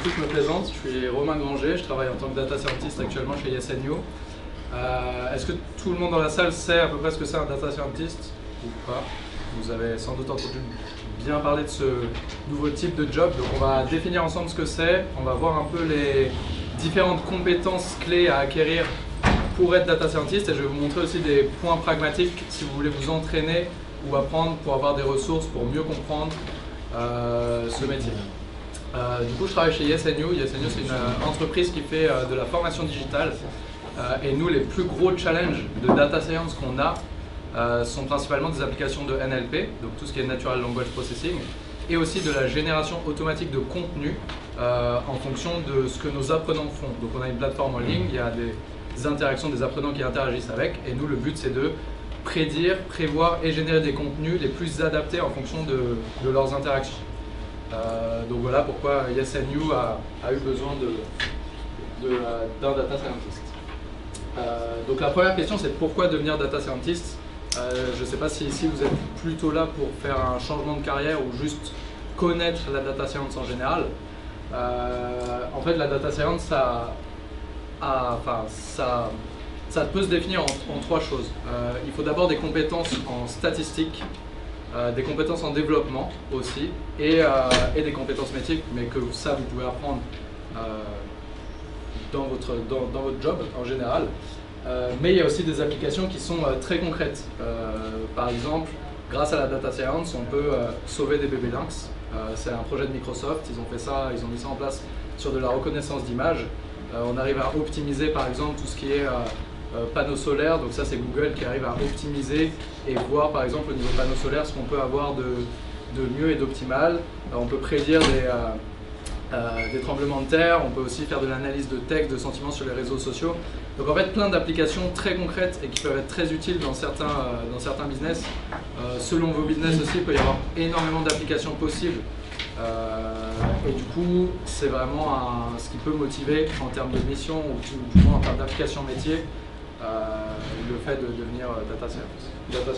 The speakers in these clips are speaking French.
coup, je me présente, je suis Romain Granger, je travaille en tant que data scientist actuellement chez YesNU. Est-ce que tout le monde dans la salle sait à peu près ce que c'est un data scientist ou pas? Vous avez sans doute entendu bien parler de ce nouveau type de job, donc on va définir ensemble ce que c'est, on va voir un peu les différentes compétences clés à acquérir pour être data scientist, et je vais vous montrer aussi des points pragmatiques si vous voulez vous entraîner ou apprendre pour avoir des ressources pour mieux comprendre ce métier. Du coup, je travaille chez YesNU. YesNU, c'est une entreprise qui fait de la formation digitale. Et nous, les plus gros challenges de data science qu'on a sont principalement des applications de NLP, donc tout ce qui est Natural Language Processing, et aussi de la génération automatique de contenu en fonction de ce que nos apprenants font. Donc on a une plateforme en ligne, il y a des interactions des apprenants qui interagissent avec, et nous, le but, c'est de prédire, prévoir et générer des contenus les plus adaptés en fonction de leurs interactions. Donc voilà pourquoi YesNU a eu besoin d'un data scientist. Donc la première question, c'est pourquoi devenir data scientist? Je ne sais pas si ici vous êtes plutôt là pour faire un changement de carrière ou juste connaître la data science en général. En fait, la data science, ça peut se définir en trois choses. Il faut d'abord des compétences en statistique, des compétences en développement aussi, et des compétences métiers, mais que ça vous pouvez apprendre dans votre job en général. Mais il y a aussi des applications qui sont très concrètes. Par exemple, grâce à la data science, on peut sauver des bébés lynx. C'est un projet de Microsoft, ils ont fait ça, ils ont mis ça en place sur de la reconnaissance d'images. On arrive à optimiser par exemple tout ce qui est panneaux solaires, donc ça c'est Google qui arrive à optimiser et voir par exemple au niveau panneaux solaires ce qu'on peut avoir de mieux et d'optimal. On peut prédire des tremblements de terre, on peut aussi faire de l'analyse de texte, de sentiments sur les réseaux sociaux. Donc en fait plein d'applications très concrètes et qui peuvent être très utiles dans certains business. Selon vos business aussi, il peut y avoir énormément d'applications possibles. Et du coup, c'est vraiment ce qui peut motiver en termes de mission ou du moins en termes d'application métier le fait de devenir data scientist.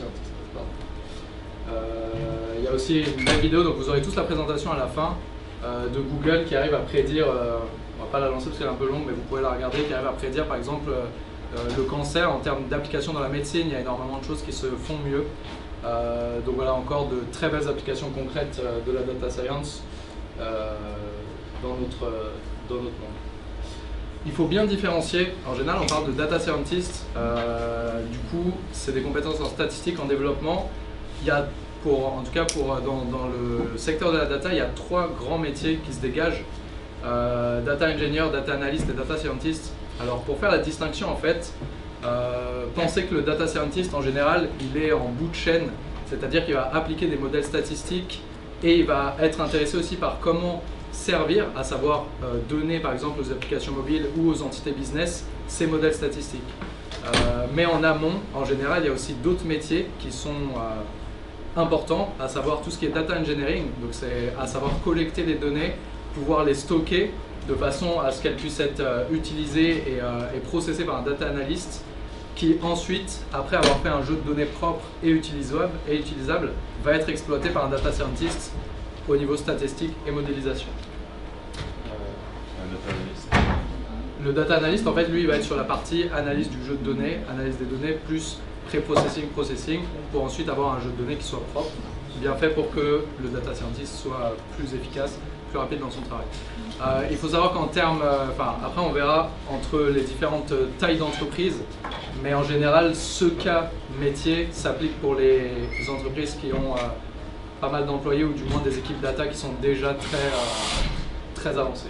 Il y a aussi une belle vidéo, donc vous aurez tous la présentation à la fin de Google qui arrive à prédire, on va pas la lancer parce qu'elle est un peu longue, mais vous pouvez la regarder, qui arrive à prédire par exemple le cancer en termes d'application dans la médecine. Il y a énormément de choses qui se font mieux. Donc voilà encore de très belles applications concrètes de la data science dans notre monde. Il faut bien différencier, en général on parle de data scientist, du coup c'est des compétences en statistique, en développement. Il y a en tout cas dans le secteur de la data, il y a trois grands métiers qui se dégagent, data engineer, data analyst et data scientist. Alors pour faire la distinction en fait, pensez que le data scientist en général il est en bout de chaîne, c'est-à-dire qu'il va appliquer des modèles statistiques et il va être intéressé aussi par comment servir, à savoir donner par exemple aux applications mobiles ou aux entités business ces modèles statistiques. Mais en amont, en général, il y a aussi d'autres métiers qui sont importants, à savoir tout ce qui est data engineering, donc c'est à savoir collecter des données, pouvoir les stocker de façon à ce qu'elles puissent être utilisées et processées par un data analyst qui ensuite, après avoir fait un jeu de données propre et utilisable, va être exploité par un data scientist au niveau statistique et modélisation. Un data analyst. Le data analyst, en fait, lui, il va être sur la partie analyse du jeu de données, analyse des données, plus pré-processing, processing, pour ensuite avoir un jeu de données qui soit propre, bien fait pour que le data scientist soit plus efficace, plus rapide dans son travail. Il faut savoir qu'en termes, après on verra entre les différentes tailles d'entreprise, mais en général, ce cas métier s'applique pour les entreprises qui ont pas mal d'employés ou du moins des équipes data qui sont déjà très avancées.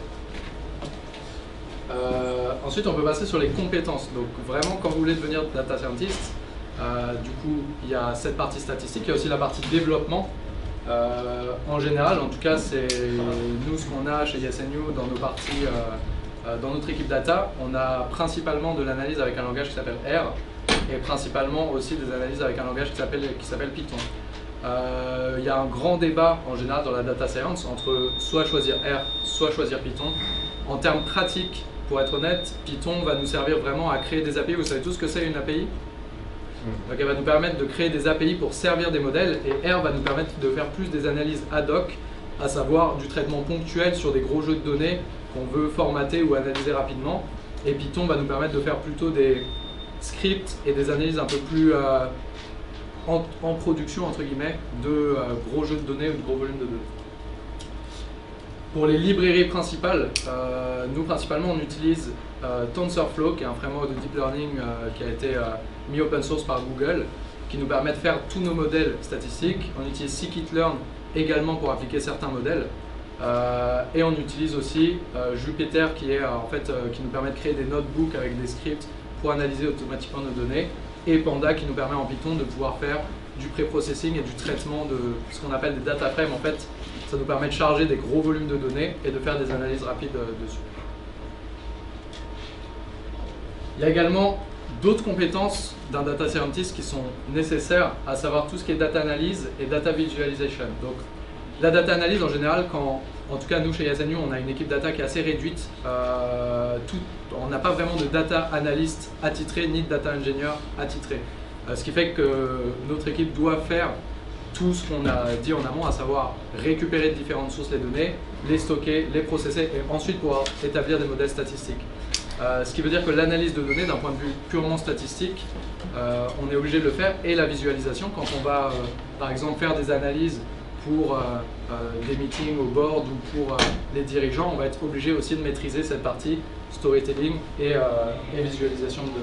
Ensuite, on peut passer sur les compétences. Donc vraiment, quand vous voulez devenir data scientist, du coup, il y a cette partie statistique, il y a aussi la partie développement. En général, en tout cas, c'est nous ce qu'on a chez YesNU dans nos parties, dans notre équipe data, on a principalement de l'analyse avec un langage qui s'appelle R et principalement aussi des analyses avec un langage qui s'appelle Python. Il y a un grand débat en général dans la data science entre soit choisir R, soit choisir Python. En termes pratiques, pour être honnête, Python va nous servir vraiment à créer des API. Vous savez tous ce que c'est une API? Donc elle va nous permettre de créer des API pour servir des modèles, et R va nous permettre de faire plus des analyses ad hoc à savoir du traitement ponctuel sur des gros jeux de données qu'on veut formater ou analyser rapidement. Et Python va nous permettre de faire plutôt des scripts et des analyses un peu plus en production, entre guillemets, de gros jeux de données ou de gros volumes de données. Pour les librairies principales, nous principalement on utilise TensorFlow, qui est un framework de deep learning qui a été mis open source par Google, qui nous permet de faire tous nos modèles statistiques. On utilise scikit-learn également pour appliquer certains modèles. Et on utilise aussi Jupyter qui nous permet de créer des notebooks avec des scripts pour analyser automatiquement nos données. Et Panda qui nous permet en Python de pouvoir faire du pré-processing et du traitement de ce qu'on appelle des data frames. En fait, ça nous permet de charger des gros volumes de données et de faire des analyses rapides dessus. Il y a également d'autres compétences d'un data scientist qui sont nécessaires, à savoir tout ce qui est data analyse et data visualization. Donc, la data analyse en général, en tout cas nous chez SNU, on a une équipe data qui est assez réduite. On n'a pas vraiment de data analyst attitré ni de data engineer attitré. Ce qui fait que notre équipe doit faire tout ce qu'on a dit en amont, à savoir récupérer de différentes sources les données, les stocker, les processer et ensuite pouvoir établir des modèles statistiques. Ce qui veut dire que l'analyse de données, d'un point de vue purement statistique, on est obligé de le faire, et la visualisation, quand on va par exemple faire des analyses pour des meetings au board ou pour les dirigeants, on va être obligé aussi de maîtriser cette partie storytelling et visualisation de données.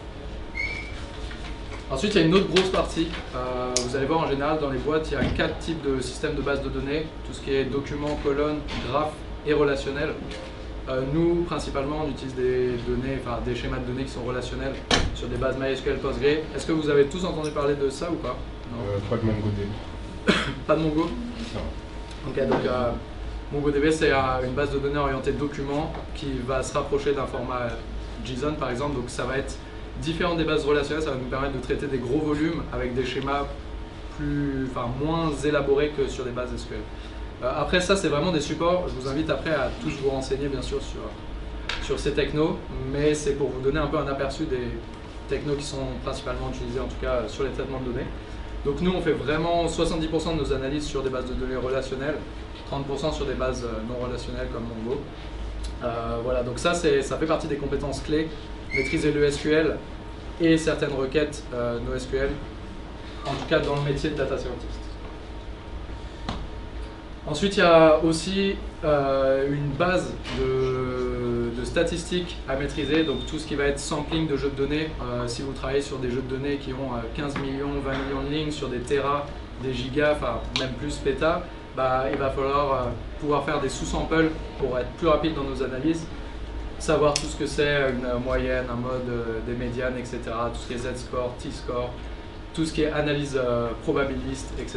Ensuite, il y a une autre grosse partie. Vous allez voir, en général, dans les boîtes, il y a 4 types de systèmes de base de données. Tout ce qui est documents, colonnes, graphes et relationnel. Nous, principalement, on utilise des schémas de données qui sont relationnels sur des bases MySQL, Postgre. Est-ce que vous avez tous entendu parler de ça ou pas? Pas de MongoDB. Pas de Mongo? Non. Ok, donc MongoDB, c'est une base de données orientée documents qui va se rapprocher d'un format JSON, par exemple. Donc ça va être différent des bases relationnelles, ça va nous permettre de traiter des gros volumes avec des schémas moins élaborés que sur des bases SQL. Après ça, c'est vraiment des supports. Je vous invite après à tous vous renseigner bien sûr sur ces technos, mais c'est pour vous donner un peu un aperçu des technos qui sont principalement utilisés en tout cas sur les traitements de données. Donc nous, on fait vraiment 70% de nos analyses sur des bases de données relationnelles, 30% sur des bases non relationnelles comme Mongo. Voilà, donc ça fait partie des compétences clés. Maîtriser le SQL et certaines requêtes NoSQL, en tout cas dans le métier de data scientist. Ensuite, il y a aussi une base de statistiques à maîtriser, donc tout ce qui va être sampling de jeux de données. Si vous travaillez sur des jeux de données qui ont 15 millions, 20 millions de lignes, sur des terras, des gigas, enfin même plus pétas, il va falloir pouvoir faire des sous-samples pour être plus rapide dans nos analyses. Savoir tout ce que c'est une moyenne, un mode, des médianes, etc. Tout ce qui est Z-score, T-score, tout ce qui est analyse probabiliste, etc.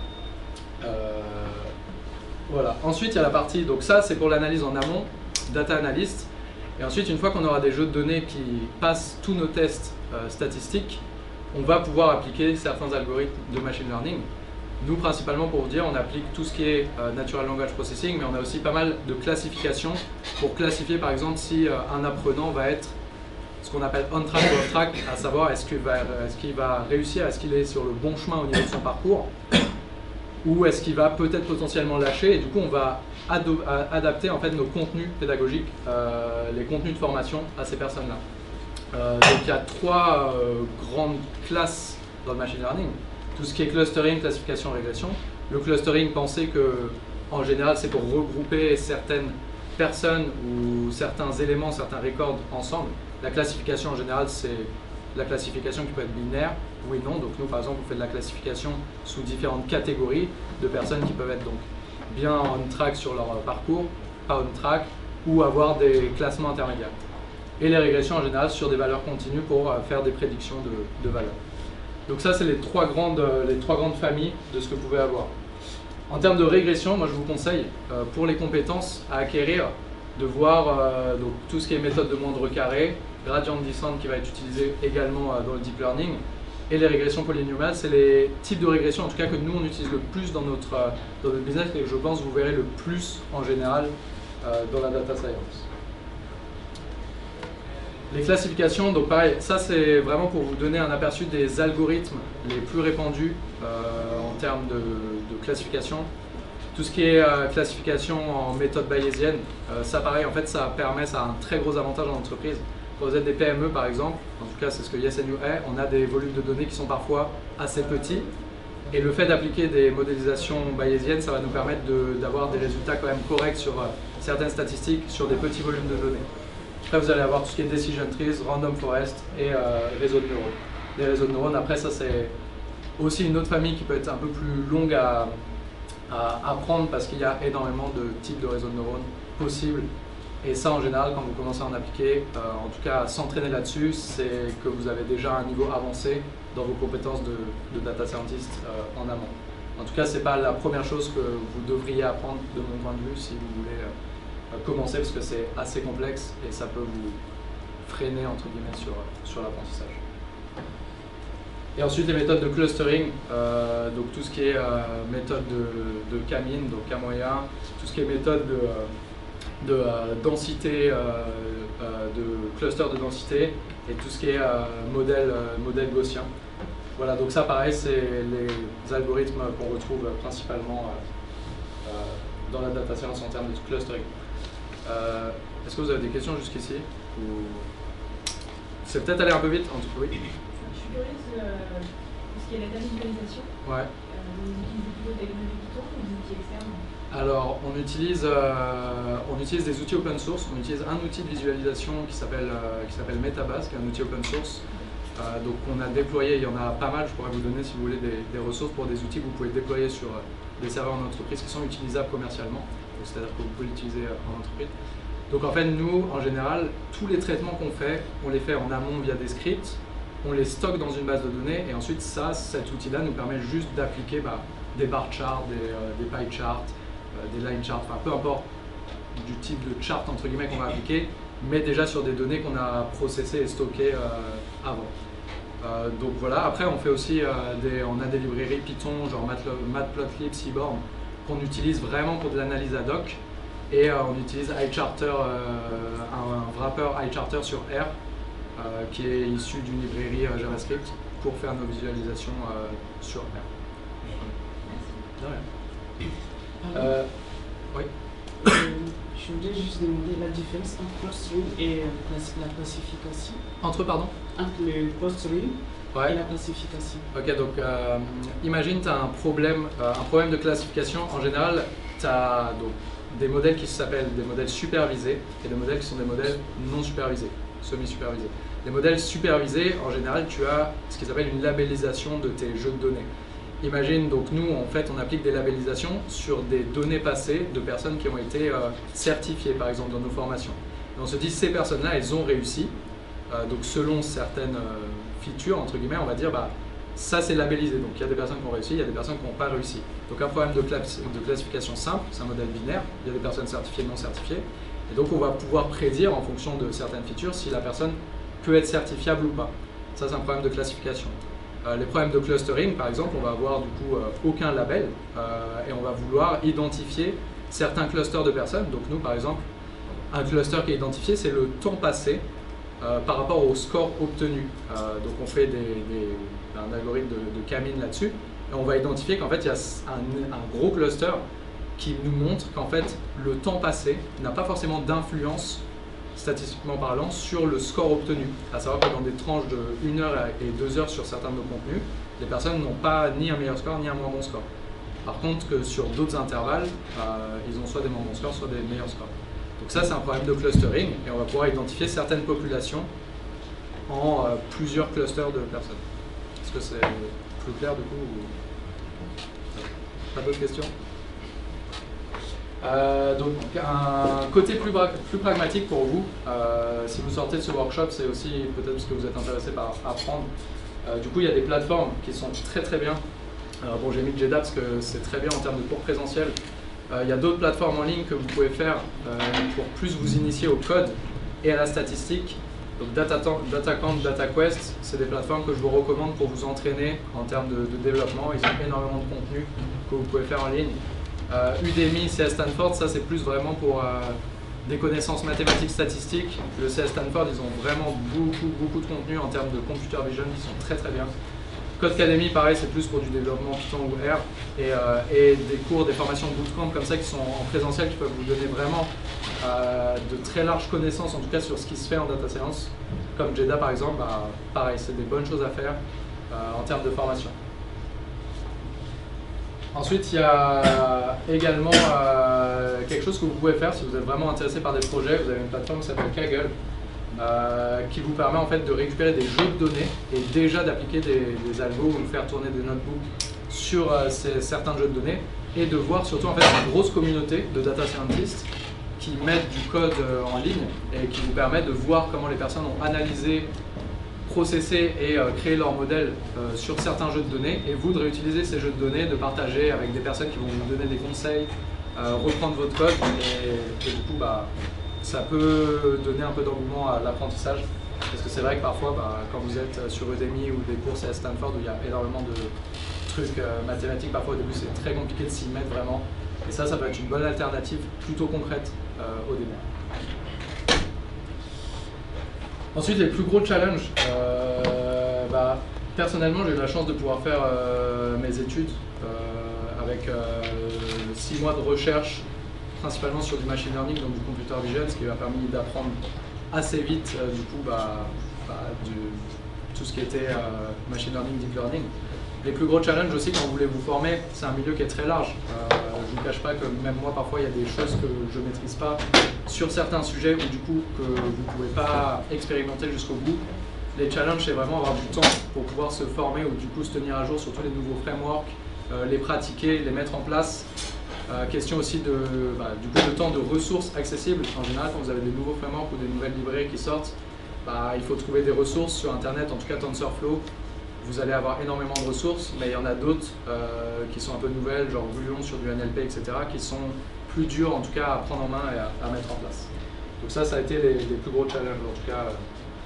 Voilà. Ensuite, il y a la partie, donc ça c'est pour l'analyse en amont, data analyst. Et ensuite, une fois qu'on aura des jeux de données qui passent tous nos tests statistiques, on va pouvoir appliquer certains algorithmes de machine learning. Nous, principalement, pour vous dire, on applique tout ce qui est Natural Language Processing, mais on a aussi pas mal de classifications pour classifier, par exemple, si un apprenant va être ce qu'on appelle on-track ou off-track, à savoir est-ce qu'il va réussir, est-ce qu'il est sur le bon chemin au niveau de son parcours, ou est-ce qu'il va peut-être potentiellement lâcher, et du coup, on va adapter en fait nos contenus pédagogiques, les contenus de formation à ces personnes-là. Donc, il y a 3 grandes classes dans le machine learning. Tout ce qui est clustering, classification, régression. Le clustering, pensez que en général c'est pour regrouper certaines personnes ou certains éléments, certains records ensemble. La classification en général, c'est la classification qui peut être binaire, oui, non. Donc nous par exemple on fait de la classification sous différentes catégories de personnes qui peuvent être donc bien on track sur leur parcours, pas on track, ou avoir des classements intermédiaires. Et les régressions en général sur des valeurs continues pour faire des prédictions de valeurs. Donc ça, c'est les trois grandes familles de ce que vous pouvez avoir. En termes de régression, moi je vous conseille, pour les compétences à acquérir, de voir donc, tout ce qui est méthode de moindre carré, gradient descent qui va être utilisé également dans le deep learning, et les régressions polynomiales, c'est les types de régression en tout cas que nous on utilise le plus dans notre business et que je pense vous verrez le plus en général dans la data science. Les classifications, donc pareil, ça c'est vraiment pour vous donner un aperçu des algorithmes les plus répandus en termes de classification. Tout ce qui est classification en méthode bayésienne, ça pareil, en fait, ça a un très gros avantage en entreprise. Quand vous êtes des PME par exemple, en tout cas c'est ce que YesNU est, on a des volumes de données qui sont parfois assez petits. Et le fait d'appliquer des modélisations bayésiennes, ça va nous permettre d'avoir des résultats quand même corrects sur certaines statistiques, sur des petits volumes de données. Après vous allez avoir tout ce qui est decision trees, random forest et réseaux de neurones. Les réseaux de neurones, après ça c'est aussi une autre famille qui peut être un peu plus longue à apprendre parce qu'il y a énormément de types de réseaux de neurones possibles. Et ça, en général, quand vous commencez à en appliquer, en tout cas à s'entraîner là-dessus, c'est que vous avez déjà un niveau avancé dans vos compétences de data scientist en amont. En tout cas, ce n'est pas la première chose que vous devriez apprendre de mon point de vue si vous voulez commencer, parce que c'est assez complexe et ça peut vous freiner entre guillemets sur l'apprentissage. Et ensuite, les méthodes de clustering, donc tout ce qui est méthode de K-mean, donc K moyen, tout ce qui est méthode de densité, de cluster de densité et tout ce qui est modèle gaussien. Voilà, donc ça pareil, c'est les algorithmes qu'on retrouve principalement dans la data science en termes de clustering. Est-ce que vous avez des questions jusqu'ici? C'est peut-être aller un peu vite, en tout cas, oui. Je suis curieuse de ce qui est la data visualisation. Ouais. Vous utilisez plutôt des technologies Python ou des outils externes? Alors, on utilise des outils open source. On utilise un outil de visualisation qui s'appelle Metabase, qui est un outil open source. Donc, on a déployé, il y en a pas mal, je pourrais vous donner si vous voulez des ressources pour des outils que vous pouvez déployer sur des serveurs en entreprise qui sont utilisables commercialement. C'est-à-dire que vous pouvez l'utiliser en entreprise. Donc, en fait, nous, en général, tous les traitements qu'on fait, on les fait en amont via des scripts, on les stocke dans une base de données et ensuite, cet outil-là nous permet juste d'appliquer des bar charts, des pie charts, des line charts, enfin peu importe du type de chart entre guillemets qu'on va appliquer, mais déjà sur des données qu'on a processées et stockées avant. Donc voilà, après on fait aussi on a des librairies Python, genre Matplotlib, Seaborn, qu'on utilise vraiment pour de l'analyse ad hoc, et on utilise iCharter, un wrapper iCharter sur R, qui est issu d'une librairie JavaScript pour faire nos visualisations sur R. De rien. Oui. Je voulais juste demander la différence entre clustering et la classification. Pardon? Entre le clustering Ouais. et la classification. Ok, donc imagine tu as un problème de classification. En général, tu as des modèles qui s'appellent des modèles supervisés et des modèles qui sont des modèles non supervisés, semi-supervisés. Les modèles supervisés, en général, tu as ce qu'ils appellent une labellisation de tes jeux de données. Imagine, donc nous, en fait, on applique des labellisations sur des données passées de personnes qui ont été certifiées, par exemple, dans nos formations. Et on se dit, ces personnes-là, elles ont réussi. Donc selon certaines features, entre guillemets, on va dire, ça c'est labellisé. Donc il y a des personnes qui ont réussi, il y a des personnes qui n'ont pas réussi. Donc un problème de classification simple, c'est un modèle binaire. Il y a des personnes certifiées, non certifiées. Et donc on va pouvoir prédire, en fonction de certaines features, si la personne peut être certifiable ou pas. Ça, c'est un problème de classification. Les problèmes de clustering, par exemple, on va avoir du coup aucun label et on va vouloir identifier certains clusters de personnes. Donc nous, par exemple, un cluster qui est identifié, c'est le temps passé par rapport au score obtenu. Donc on fait un algorithme de K-mean là-dessus et on va identifier qu'en fait il y a un gros cluster qui nous montre qu'en fait le temps passé n'a pas forcément d'influence statistiquement parlant sur le score obtenu. À savoir que dans des tranches de 1 heure et 2 heures sur certains de nos contenus, les personnes n'ont pas ni un meilleur score ni un moins bon score. Par contre que sur d'autres intervalles, ils ont soit des moins bons scores, soit des meilleurs scores. Donc ça, c'est un problème de clustering et on va pouvoir identifier certaines populations en plusieurs clusters de personnes. Est-ce que c'est plus clair du coup ou... Pas d'autres questions? Donc un côté plus pragmatique pour vous, si vous sortez de ce workshop, c'est aussi peut-être parce que vous êtes intéressé par apprendre. Du coup, il y a des plateformes qui sont très très bien. Bon, j'ai mis Jeddah parce que c'est très bien en termes de cours présentiels. Il y a d'autres plateformes en ligne que vous pouvez faire pour plus vous initier au code et à la statistique. Donc DataCamp, DataQuest, c'est des plateformes que je vous recommande pour vous entraîner en termes de développement. Ils ont énormément de contenu que vous pouvez faire en ligne. Udemy, CS Stanford, ça c'est plus vraiment pour des connaissances mathématiques statistiques. Le CS Stanford, ils ont vraiment beaucoup de contenu en termes de computer vision qui sont très très bien. Codecademy, pareil, c'est plus pour du développement Python ou R, et des cours, des formations bootcamp comme ça qui sont en présentiel, qui peuvent vous donner vraiment de très larges connaissances, en tout cas sur ce qui se fait en data science. Comme Jeddah par exemple, pareil, c'est des bonnes choses à faire en termes de formation. Ensuite, il y a également quelque chose que vous pouvez faire si vous êtes vraiment intéressé par des projets. Vous avez une plateforme qui s'appelle Kaggle, qui vous permet en fait de récupérer des jeux de données et déjà d'appliquer des algos ou de faire tourner des notebooks sur certains jeux de données, et de voir surtout en fait une grosse communauté de data scientists qui mettent du code en ligne et qui vous permet de voir comment les personnes ont analysé, processé et créé leur modèle sur certains jeux de données, et vous de réutiliser ces jeux de données, de partager avec des personnes qui vont vous donner des conseils, reprendre votre code, et du coup ça peut donner un peu d'engouement à l'apprentissage, parce que c'est vrai que parfois quand vous êtes sur Udemy ou des courses à Stanford où il y a énormément de trucs mathématiques, parfois au début c'est très compliqué de s'y mettre vraiment, et ça peut être une bonne alternative plutôt concrète au début. Ensuite, les plus gros challenges, personnellement j'ai eu la chance de pouvoir faire mes études avec 6 mois de recherche, principalement sur du machine learning, donc du computer vision, ce qui m'a permis d'apprendre assez vite tout ce qui était machine learning, deep learning. Les plus gros challenges aussi quand vous voulez vous former, c'est un milieu qui est très large. Je ne vous cache pas que même moi parfois il y a des choses que je ne maîtrise pas sur certains sujets, ou du coup que vous ne pouvez pas expérimenter jusqu'au bout. Les challenges, c'est vraiment avoir du temps pour pouvoir se former, ou du coup se tenir à jour sur tous les nouveaux frameworks, les pratiquer, les mettre en place. Question aussi de temps, de ressources accessibles. En général, quand vous avez des nouveaux frameworks ou des nouvelles librairies qui sortent, il faut trouver des ressources sur Internet, en tout cas TensorFlow. Vous allez avoir énormément de ressources, mais il y en a d'autres qui sont un peu nouvelles, genre Gluon sur du NLP, etc., qui sont plus durs en tout cas à prendre en main et à mettre en place. Donc ça a été les plus gros challenges, en tout cas,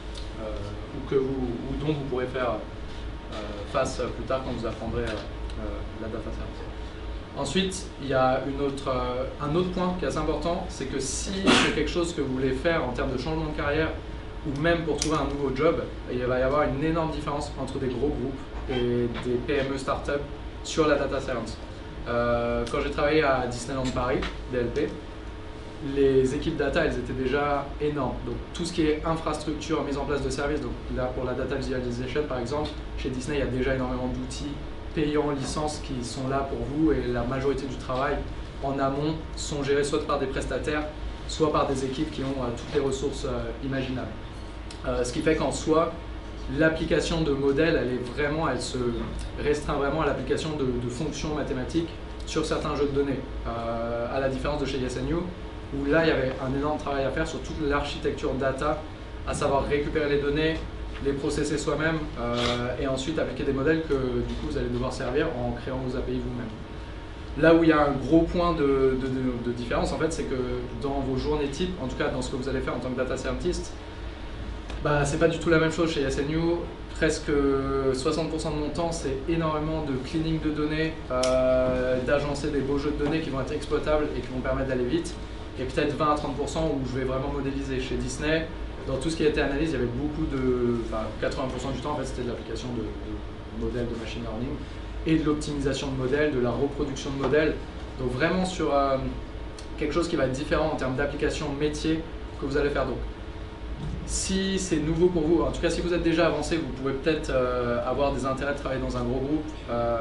dont vous pourrez faire face plus tard quand vous apprendrez la data science. Ensuite, il y a un autre point qui est assez important, c'est que si c'est quelque chose que vous voulez faire en termes de changement de carrière, ou même pour trouver un nouveau job, il va y avoir une énorme différence entre des gros groupes et des PME startups sur la data science. Quand j'ai travaillé à Disneyland Paris, DLP, les équipes data, elles étaient déjà énormes. Donc tout ce qui est infrastructure, mise en place de services, donc là pour la data visualization par exemple, chez Disney il y a déjà énormément d'outils payants, licences qui sont là pour vous, et la majorité du travail en amont sont gérés soit par des prestataires, soit par des équipes qui ont toutes les ressources imaginables. Ce qui fait qu'en soi, l'application de modèles, elle se restreint vraiment à l'application de fonctions mathématiques sur certains jeux de données, à la différence de chez YesNU, où là il y avait un énorme travail à faire sur toute l'architecture data, à savoir récupérer les données, les processer soi-même, et ensuite appliquer des modèles que du coup vous allez devoir servir en créant vos API vous-même. Là où il y a un gros point de différence en fait, c'est que dans vos journées type, en tout cas dans ce que vous allez faire en tant que data scientist, c'est pas du tout la même chose chez YesNU. Presque 60% de mon temps, c'est énormément de cleaning de données, d'agencer des beaux jeux de données qui vont être exploitables et qui vont permettre d'aller vite, et peut-être 20 à 30% où je vais vraiment modéliser. Chez Disney, dans tout ce qui était analyse, il y avait beaucoup 80% du temps en fait, c'était de l'application de modèles de machine learning et de l'optimisation de modèles, de la reproduction de modèles. Donc vraiment sur quelque chose qui va être différent en termes d'application métier que vous allez faire. Donc si c'est nouveau pour vous, en tout cas si vous êtes déjà avancé, vous pouvez peut-être avoir des intérêts de travailler dans un gros groupe.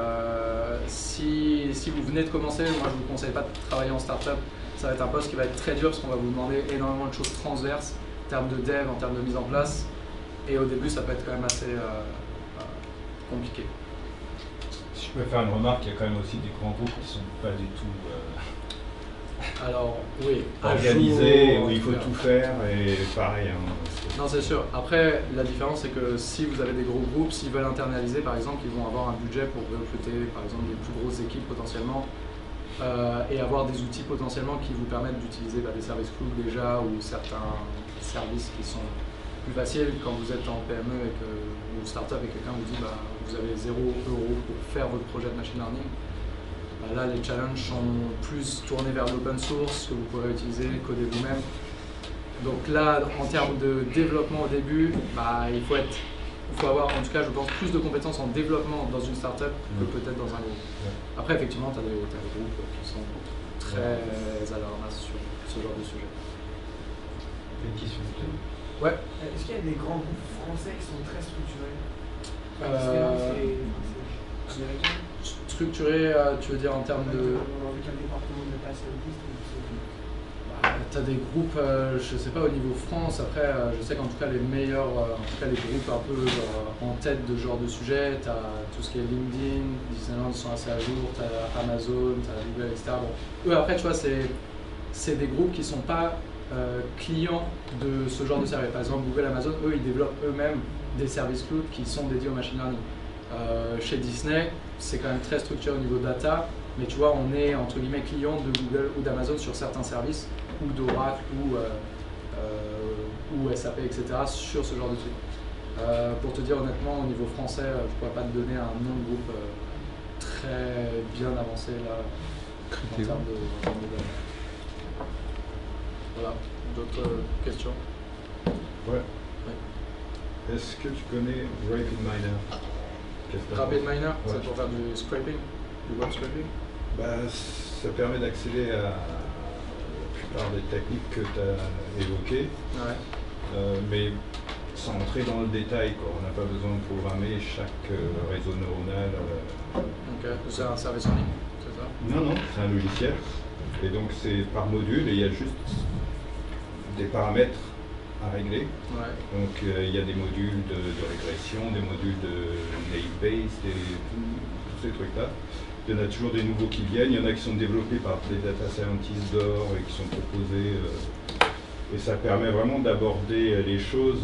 Si vous venez de commencer, moi je ne vous conseille pas de travailler en start-up. Ça va être un poste qui va être très dur parce qu'on va vous demander énormément de choses transverses en termes de dev, en termes de mise en place. Et au début, ça peut être quand même assez compliqué. Si je peux faire une remarque, il y a quand même aussi des grands groupes qui ne sont pas du tout alors, oui, organisés, où il faut tout faire, et pareil. Non, c'est sûr. Après, la différence, c'est que si vous avez des gros groupes, s'ils veulent internaliser, par exemple, ils vont avoir un budget pour recruter, par exemple, des plus grosses équipes potentiellement, et avoir des outils potentiellement qui vous permettent d'utiliser des services cloud déjà, ou certains services qui sont plus faciles. Quand vous êtes en PME ou startup et quelqu'un vous dit vous avez 0 € pour faire votre projet de machine learning, là les challenges sont plus tournés vers l'open source que vous pourrez utiliser, coder vous-même. Donc là, en termes de développement au début, il faut être il faut avoir, en tout cas, je pense, plus de compétences en développement dans une startup que peut-être dans un groupe. Après, effectivement, tu as des groupes qui sont très à la ramasse sur ce genre de sujet. Une question. Ouais. Est-ce qu'il y a des grands groupes français qui sont très structurés? Américains? Structuré, tu veux dire en termes de. Avec un département de data scientist ou Tu as des groupes, je sais pas au niveau France, après je sais qu'en tout cas les meilleurs, en tout cas les groupes un peu en tête de ce genre de sujet, tu as tout ce qui est LinkedIn, Disneyland ils sont assez à jour, tu as Amazon, tu as Google, etc. Bon, eux après tu vois c'est des groupes qui sont pas clients de ce genre de service. Par exemple Google, Amazon, eux ils développent eux-mêmes des services cloud qui sont dédiés au machine learning. Chez Disney, c'est quand même très structuré au niveau data, mais tu vois, on est entre guillemets client de Google ou d'Amazon sur certains services, ou d'Oracle, ou SAP, etc., sur ce genre de trucs. Pour te dire honnêtement, au niveau français, je ne pourrais pas te donner un nom de groupe très bien avancé là, en termes de data. Voilà, d'autres questions? Ouais. Est-ce que tu connais RapidMiner? RapidMiner, Ouais. c'est pour faire du scraping, du web scraping? Ça permet d'accéder à la plupart des techniques que tu as évoquées, mais sans entrer dans le détail, quoi. On n'a pas besoin de programmer chaque réseau neuronal. Ok, c'est un service en ligne, c'est ça? Non, c'est un logiciel. Et donc c'est par module et il y a juste des paramètres à régler. Ouais. Donc il y a des modules de régression, des modules de naive-base, tous ces trucs-là. Il y en a toujours des nouveaux qui viennent. Il y en a qui sont développés par des data scientists d'or et qui sont proposés. Et ça permet vraiment d'aborder les choses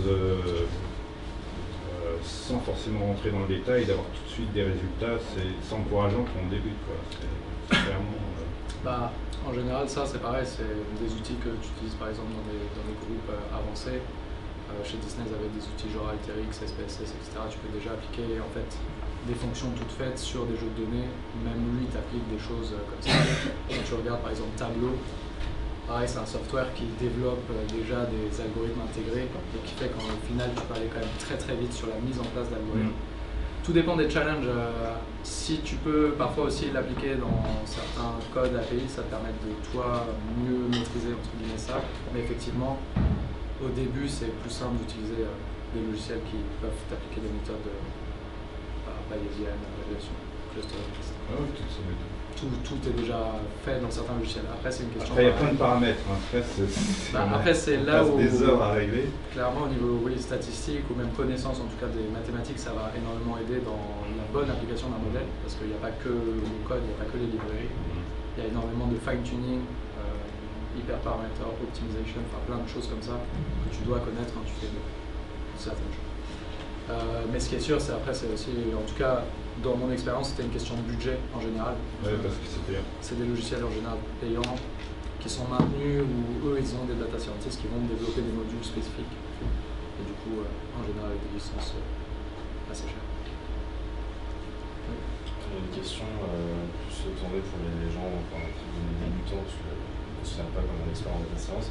sans forcément rentrer dans le détail, d'avoir tout de suite des résultats. C'est encourageant quand on débute, quoi. C'est clairement. En général, ça c'est pareil, c'est des outils que tu utilises par exemple dans des groupes avancés. Chez Disney, ils avaient des outils genre Alteryx, SPSS, etc. Tu peux déjà appliquer en fait des fonctions toutes faites sur des jeux de données. Même lui t'applique des choses comme ça. Quand tu regardes par exemple Tableau, pareil, c'est un software qui développe déjà des algorithmes intégrés et qui fait qu'au final tu peux aller quand même très très vite sur la mise en place d'algorithmes. Tout dépend des challenges. Si tu peux parfois aussi l'appliquer dans certains codes API, ça te permet de toi mieux maîtriser entre guillemets ça. Mais effectivement, au début, c'est plus simple d'utiliser des logiciels qui peuvent t'appliquer des méthodes bayésiennes, régression, clustering, etc. Tout est déjà fait dans certains logiciels. Après, c'est une question. Après, il y a plein de paramètres. Après, c'est là où des heures à régler. Clairement, au niveau statistique ou même connaissance, en tout cas des mathématiques, ça va énormément aider dans la bonne application d'un modèle, parce qu'il n'y a pas que le code, il n'y a pas que les librairies. Il y a énormément de fine-tuning, hyperparameter, optimization, enfin plein de choses comme ça que tu dois connaître quand tu fais certaines choses. Mais ce qui est sûr, c'est aussi, en tout cas, dans mon expérience, c'était une question de budget en général. Ouais, parce que c'est payant. C'est des logiciels en général payants qui sont maintenus où eux ils ont des data scientists qui vont développer des modules spécifiques et du coup en général avec des licences assez chères. Oui. Une question plus tournée pour les gens les débutants, parce que je ne me considère pas comme un expert en data science.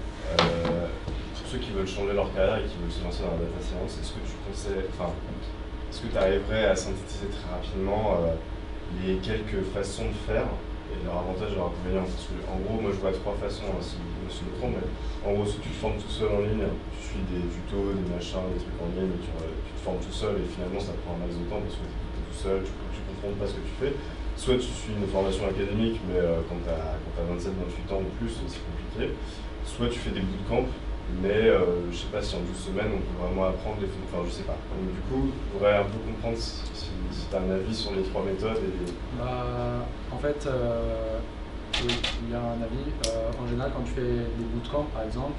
Pour ceux qui veulent changer leur carrière et qui veulent se lancer dans la data science, est-ce que tu conseilles, est-ce que tu arriverais à synthétiser très rapidement les quelques façons de faire et leurs avantages et leurs inconvénients? Parce que, en gros, moi je vois trois façons, si je me trompe, mais en gros, soit tu te formes tout seul en ligne, tu suis des tutos, des machins, des trucs en ligne, tu te formes tout seul et finalement ça prend un max de temps parce que tu es tout seul, tu comprends pas ce que tu fais. Soit tu suis une formation académique, mais quand tu as 27-28 ans ou plus, c'est compliqué. Soit tu fais des bootcamps, mais je sais pas si en 12 semaines on peut vraiment apprendre les trucs, je sais pas. Donc, du coup, je voudrais un peu comprendre si tu as un avis sur les trois méthodes. En fait, oui, il y a un avis. En général, quand tu fais des bootcamps par exemple,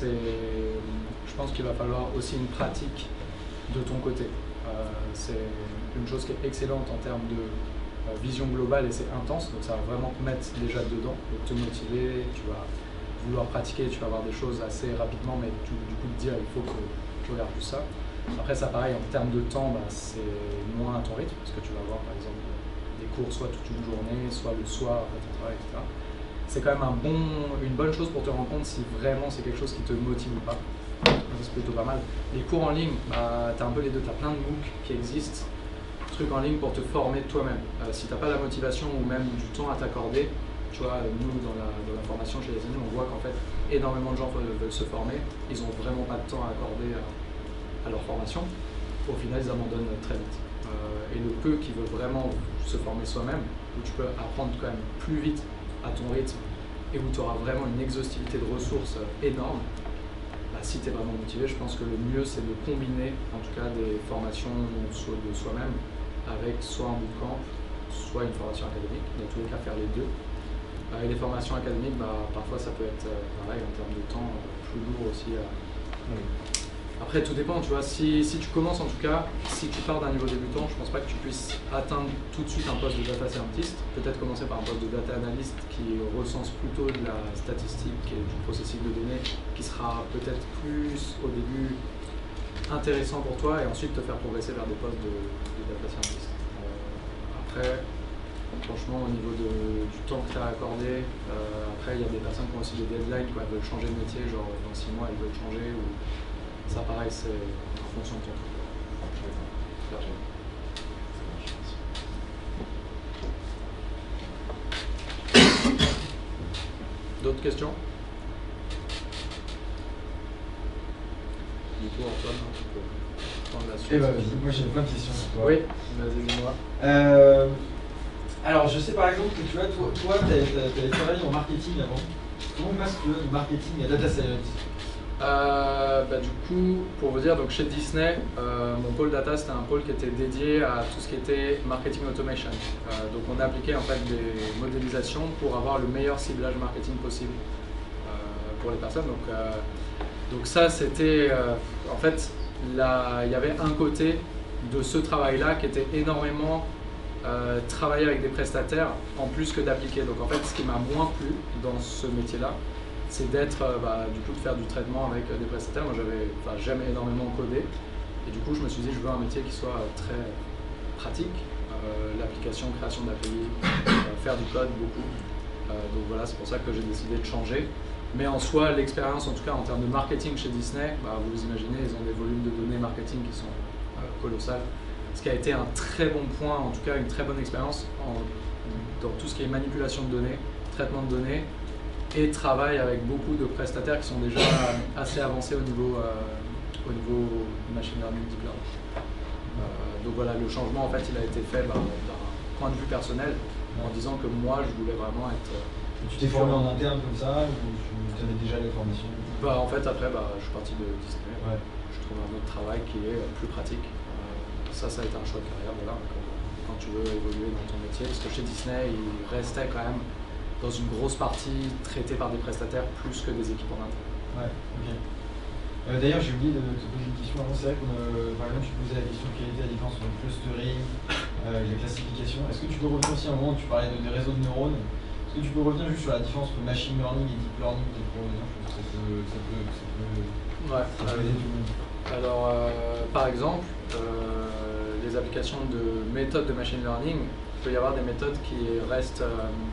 je pense qu'il va falloir aussi une pratique de ton côté. C'est une chose qui est excellente en termes de vision globale et c'est intense, donc ça va vraiment te mettre déjà dedans et te motiver. Tu vas vouloir pratiquer, tu vas avoir des choses assez rapidement, mais du coup te dire il faut que je regarde tout ça. Après ça pareil, en termes de temps, c'est moins à ton rythme, parce que tu vas avoir par exemple des cours soit toute une journée, soit le soir après ton travail, etc. C'est quand même une bonne chose pour te rendre compte si vraiment c'est quelque chose qui te motive ou pas. c'est plutôt pas mal. Les cours en ligne, bah, tu as un peu les deux, tu as plein de MOOC qui existent, trucs en ligne pour te former toi-même. Si tu n'as pas la motivation ou même du temps à t'accorder, tu vois, nous dans la formation chez les aînés, on voit qu'en fait énormément de gens veulent se former, ils n'ont vraiment pas de temps à accorder à leur formation. Au final, ils abandonnent très vite. Et le peu qui veut vraiment se former soi-même, où tu peux apprendre quand même plus vite à ton rythme et où tu auras vraiment une exhaustivité de ressources énorme, bah, si tu es vraiment motivé, je pense que le mieux c'est de combiner en tout cas des formations soit de soi-même avec soit un bootcamp, soit une formation académique, dans tous les cas faire les deux. Et les formations académiques, bah, parfois ça peut être pareil en termes de temps, plus lourd aussi. Après, tout dépend, tu vois, si tu commences en tout cas, si tu pars d'un niveau débutant, je pense pas que tu puisses atteindre tout de suite un poste de data scientist. Peut-être commencer par un poste de data analyst qui recense plutôt de la statistique et du processing de données, qui sera peut-être plus au début intéressant pour toi et ensuite te faire progresser vers des postes de data scientist. Après, franchement, au niveau du temps que tu as accordé, après il y a des personnes qui ont aussi des deadlines, quoi, elles veulent changer de métier, genre dans 6 mois elles veulent changer, ou ça pareil, c'est en fonction de ton temps. D'autres questions? Du coup, Antoine, tu peux prendre la suite. Eh ben, moi j'ai plein de questions pour toi. Oui, vas-y, dis-moi. Alors, je sais par exemple que tu vois, toi, tu avais travaillé en marketing avant. Comment passe-tu du marketing à data science? Du coup, pour vous dire, donc chez Disney, mon pôle data c'était un pôle qui était dédié à tout ce qui était marketing automation. Donc on a appliqué en fait des modélisations pour avoir le meilleur ciblage marketing possible pour les personnes. Donc ça c'était, en fait, il y avait un côté de ce travail-là qui était énormément travailler avec des prestataires en plus que d'appliquer. Donc en fait, ce qui m'a moins plu dans ce métier-là, c'est d'être, du coup, de faire du traitement avec des prestataires. Moi, j'avais jamais énormément codé. Et du coup, je me suis dit, je veux un métier qui soit très pratique. L'application, création d'API, faire du code, beaucoup. Donc voilà, c'est pour ça que j'ai décidé de changer. Mais en soi, l'expérience, en tout cas en termes de marketing chez Disney, vous imaginez, ils ont des volumes de données marketing qui sont colossales. Ce qui a été un très bon point, en tout cas une très bonne expérience dans tout ce qui est manipulation de données, traitement de données, et travail avec beaucoup de prestataires qui sont déjà assez avancés au niveau machine learning, deep learning. Donc voilà, le changement en fait il a été fait d'un point de vue personnel en disant que moi je voulais vraiment être... Tu t'es formé en interne comme ça ou tu avais déjà les formations? En fait après je suis parti de Disney, ouais. Je trouve un autre travail qui est plus pratique. Ça a été un choix de carrière, voilà, quand tu veux évoluer dans ton métier, parce que chez Disney il restait quand même dans une grosse partie traitée par des prestataires plus que des équipes en interne. Ouais, ok. D'ailleurs, j'ai oublié de te poser une question avant. C'est vrai qu'on par exemple, tu posais la question quelle était la différence entre le clustering et la classification. Est-ce que tu peux revenir aussi à un moment où tu parlais des réseaux de neurones? Est-ce que tu peux revenir juste sur la différence entre machine learning et deep learning? Pour exemple, ça peut aider tout le monde. Alors, par exemple, les applications de méthodes de machine learning, il peut y avoir des méthodes qui restent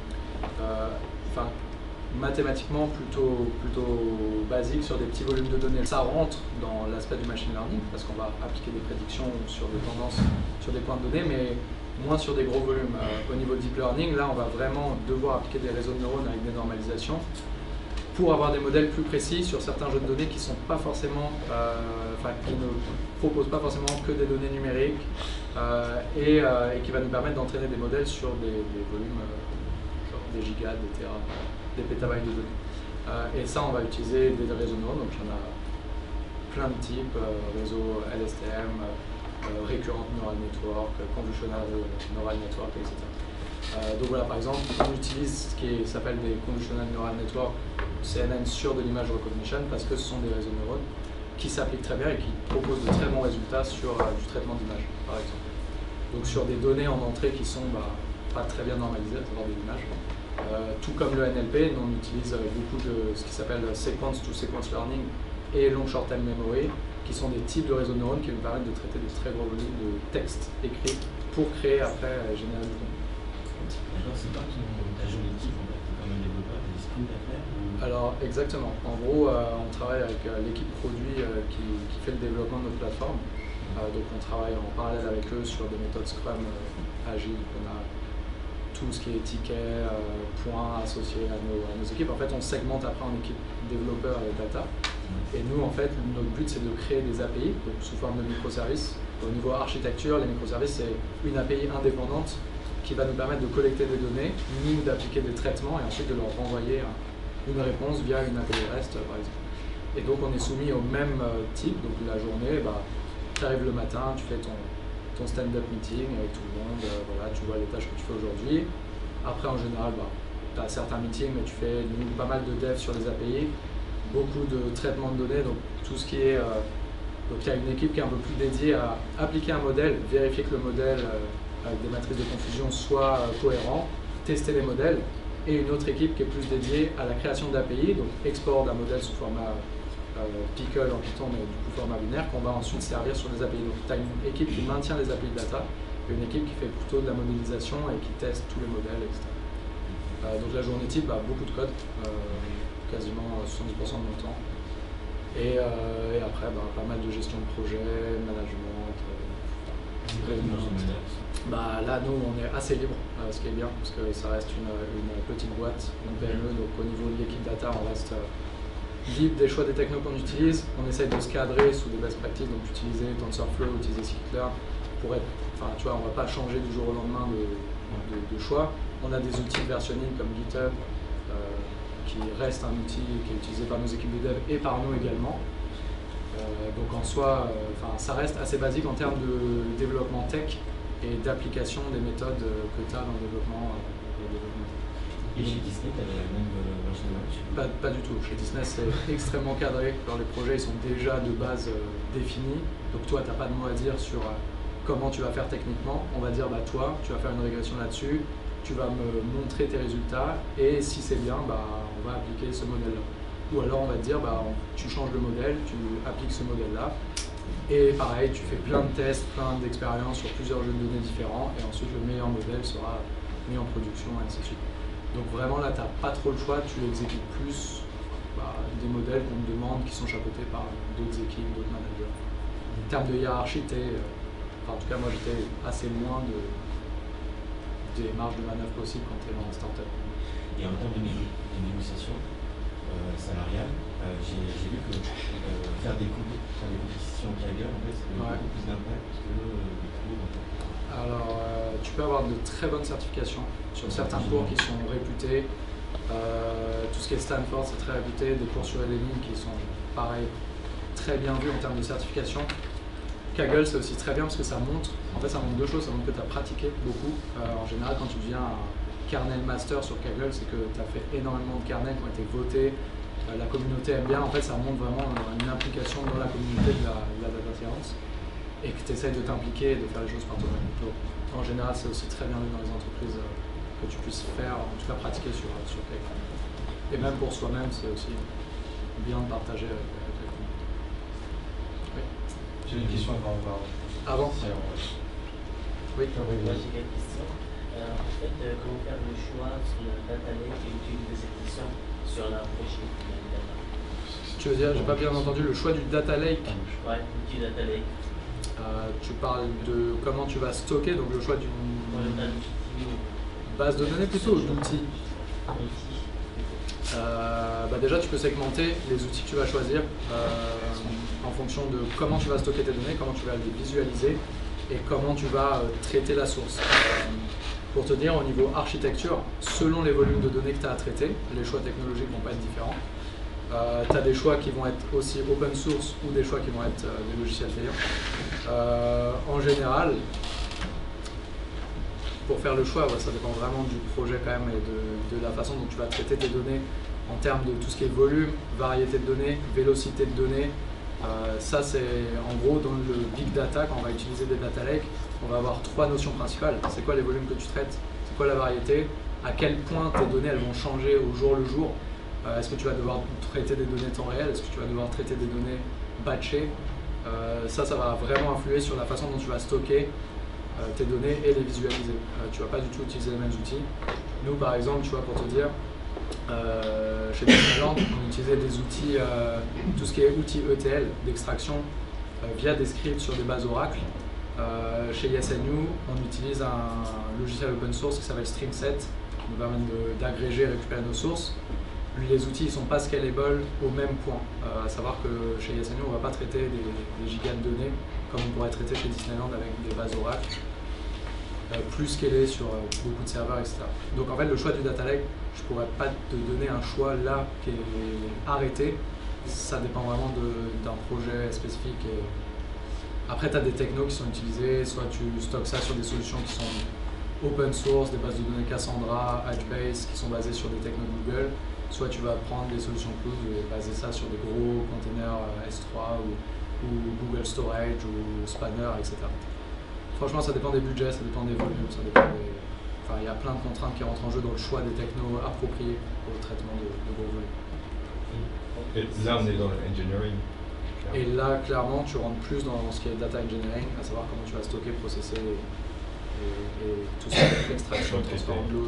mathématiquement plutôt basiques sur des petits volumes de données. Ça rentre dans l'aspect du machine learning parce qu'on va appliquer des prédictions sur des tendances, sur des points de données, mais moins sur des gros volumes. Au niveau deep learning, là, on va vraiment devoir appliquer des réseaux de neurones avec des normalisations pour avoir des modèles plus précis sur certains jeux de données qui sont pas forcément, qui ne proposent pas forcément que des données numériques et qui va nous permettre d'entraîner des modèles sur des volumes genre des gigas, des téra, des pétabytes de données. Et ça, on va utiliser des réseaux de neurones, donc il y en a plein de types, réseau LSTM, Recurrent Neural Network, Convolutional Neural Network, etc. Donc voilà, par exemple, on utilise ce qui s'appelle des Convolutional Neural Network, CNN sur de l'image recognition, parce que ce sont des réseaux de neurones qui s'appliquent très bien et qui proposent de très bons résultats sur du traitement d'image, par exemple. Donc sur des données en entrée qui sont pas très bien normalisées, à savoir des images. Tout comme le NLP, nous on utilise beaucoup de ce qui s'appelle sequence to sequence learning et long short term memory, qui sont des types de réseaux de neurones qui nous permettent de traiter de très gros volumes de texte écrit pour créer après générer du contenu. Alors c'est pas ton ta jolie équipe en fait, t'es quand même développeur, t'es chiffre d'affaires Alors exactement. En gros, on travaille avec l'équipe produit qui fait le développement de notre plateforme. Donc on travaille en parallèle avec eux sur des méthodes Scrum agiles. On a tout ce qui est tickets, points associés à nos équipes. En fait, on segmente après en équipe développeur et data. Et nous, en fait, notre but, c'est de créer des API, donc sous forme de microservices. Au niveau architecture, les microservices, c'est une API indépendante qui va nous permettre de collecter des données, nous d'appliquer des traitements et ensuite de leur renvoyer une réponse via une API REST, par exemple. Et donc, on est soumis au même type. Donc, la journée, tu arrives le matin, tu fais ton stand-up meeting avec tout le monde, voilà, tu vois les tâches que tu fais aujourd'hui. Après, en général, tu as certains meetings, mais tu fais pas mal de dev sur les API, beaucoup de traitement de données, donc tout ce qui est... donc il y a une équipe qui est un peu plus dédiée à appliquer un modèle, vérifier que le modèle avec des matrices de confusion soit cohérent, tester les modèles, et une autre équipe qui est plus dédiée à la création d'API, donc export d'un modèle sous format Pickle en Python, mais du coup format binaire, qu'on va ensuite servir sur les API. Donc tu as une équipe qui maintient les API data, et une équipe qui fait plutôt de la modélisation et qui teste tous les modèles, etc. Donc la journée type, beaucoup de code, quasiment 70% de mon temps. Et après, pas mal de gestion de projet, management, là, nous, on est assez libre, ce qui est bien, parce que ça reste une petite boîte, une PME, donc au niveau de l'équipe data, on reste libre des choix des technos qu'on utilise. On essaye de se cadrer sous des best practices, donc utiliser TensorFlow, utiliser Scikit-learn, pour être, tu vois, on ne va pas changer du jour au lendemain de choix. On a des outils de versionning comme GitHub, qui reste un outil qui est utilisé par nos équipes de dev et par nous également. Donc en soi, ça reste assez basique en termes de développement tech et d'application des méthodes que tu as dans le développement. Et chez Disney, tu avais la même version? Pas du tout. Chez Disney, c'est extrêmement cadré. Alors, les projets ils sont déjà de base définis. Donc toi, tu n'as pas de mot à dire sur comment tu vas faire techniquement. On va dire, toi, tu vas faire une régression là-dessus, tu vas me montrer tes résultats, et si c'est bien, on va appliquer ce modèle-là. Ou alors on va te dire, tu changes le modèle, tu appliques ce modèle-là, et pareil, tu fais plein de tests, plein d'expériences sur plusieurs jeux de données différents, et ensuite le meilleur modèle sera mis en production, et ainsi de suite. Donc vraiment là, tu n'as pas trop le choix, tu exécutes plus des modèles qu'on te demande qui sont chapeautés par d'autres équipes, d'autres managers. En termes de hiérarchie, en tout cas moi j'étais assez loin des marges de manœuvre possibles quand tu es dans une startup. Et en termes de négociation salariale, j'ai vu que faire des compétitions Kaggle, en fait, ça a beaucoup plus d'impact que des cours. Alors, tu peux avoir de très bonnes certifications sur certains cours qui sont réputés. Tout ce qui est Stanford, c'est très réputé. Des cours sur Udemy qui sont, pareil, très bien vus en termes de certification. Kaggle, c'est aussi très bien parce que ça montre, ça montre deux choses. Ça montre que tu as pratiqué beaucoup. En général, quand tu deviens un kernel master sur Kaggle, c'est que tu as fait énormément de kernels qui ont été votés. La communauté aime bien. En fait, ça montre vraiment une implication dans la communauté de la data science, et que tu essayes de t'impliquer et de faire les choses par toi-même. Donc, en général, c'est aussi très bien vu dans les entreprises que tu puisses faire, en tout cas pratiquer sur Kaggle. Et même pour soi-même, c'est aussi bien de partager avec la communauté. Oui. J'ai une question avant. Avant si Oui. Moi j'ai quelques questions. En fait, comment faire le choix sur le data lake et utiliser cette question sur la prochaine data? Tu veux dire, j'ai pas bien entendu, le choix du data lake? Ouais, du data lake. Tu parles de comment tu vas stocker, donc le choix d'une base de données plutôt ou d'outils? Déjà, tu peux segmenter les outils que tu vas choisir en fonction de comment tu vas stocker tes données, comment tu vas les visualiser et comment tu vas traiter la source. Pour te dire, au niveau architecture, selon les volumes de données que tu as à traiter, les choix technologiques vont pas être différents. Tu as des choix qui vont être aussi open source ou des choix qui vont être des logiciels payants. En général, pour faire le choix, ça dépend vraiment du projet quand même et de la façon dont tu vas traiter tes données en termes de tout ce qui est volume, variété de données, vélocité de données. Ça, c'est en gros dans le big data, quand on va utiliser des data lakes, on va avoir trois notions principales. C'est quoi les volumes que tu traites? C'est quoi la variété? À quel point tes données elles vont changer au jour le jour? Est-ce que tu vas devoir traiter des données temps réel? Est-ce que tu vas devoir traiter des données batchées? Ça va vraiment influer sur la façon dont tu vas stocker tes données et les visualiser. Tu ne vas pas du tout utiliser les mêmes outils. Nous, par exemple, tu vois, pour te dire, Chez Disneyland, on utilisait des outils, tout ce qui est outils ETL d'extraction via des scripts sur des bases Oracle. Chez YesNU, on utilise un logiciel open source qui s'appelle StreamSet, qui nous permet d'agréger et récupérer nos sources. Les outils ne sont pas scalables au même point. À savoir que chez YesNU, on ne va pas traiter des gigas de données comme on pourrait traiter chez Disneyland avec des bases Oracle, plus scalées sur beaucoup de serveurs, etc. Donc en fait, le choix du data lake, je ne pourrais pas te donner un choix là qui est arrêté. Ça dépend vraiment d'un projet spécifique. Après, tu as des technos qui sont utilisés, soit tu stockes ça sur des solutions qui sont open source, des bases de données Cassandra, HBase, qui sont basées sur des technos Google, soit tu vas prendre des solutions cloud et baser ça sur des gros containers S3 ou Google Storage ou Spanner, etc. Franchement, ça dépend des budgets, ça dépend des volumes, ça dépend des... Enfin, il y a plein de contraintes qui rentrent en jeu dans le choix des technos appropriés au traitement de gros volumes. Et là, on est dans l'engineering. Et là, clairement, tu rentres plus dans ce qui est data engineering, à savoir comment tu vas stocker, processer et tout ça avec l'extraction, transport de l'eau,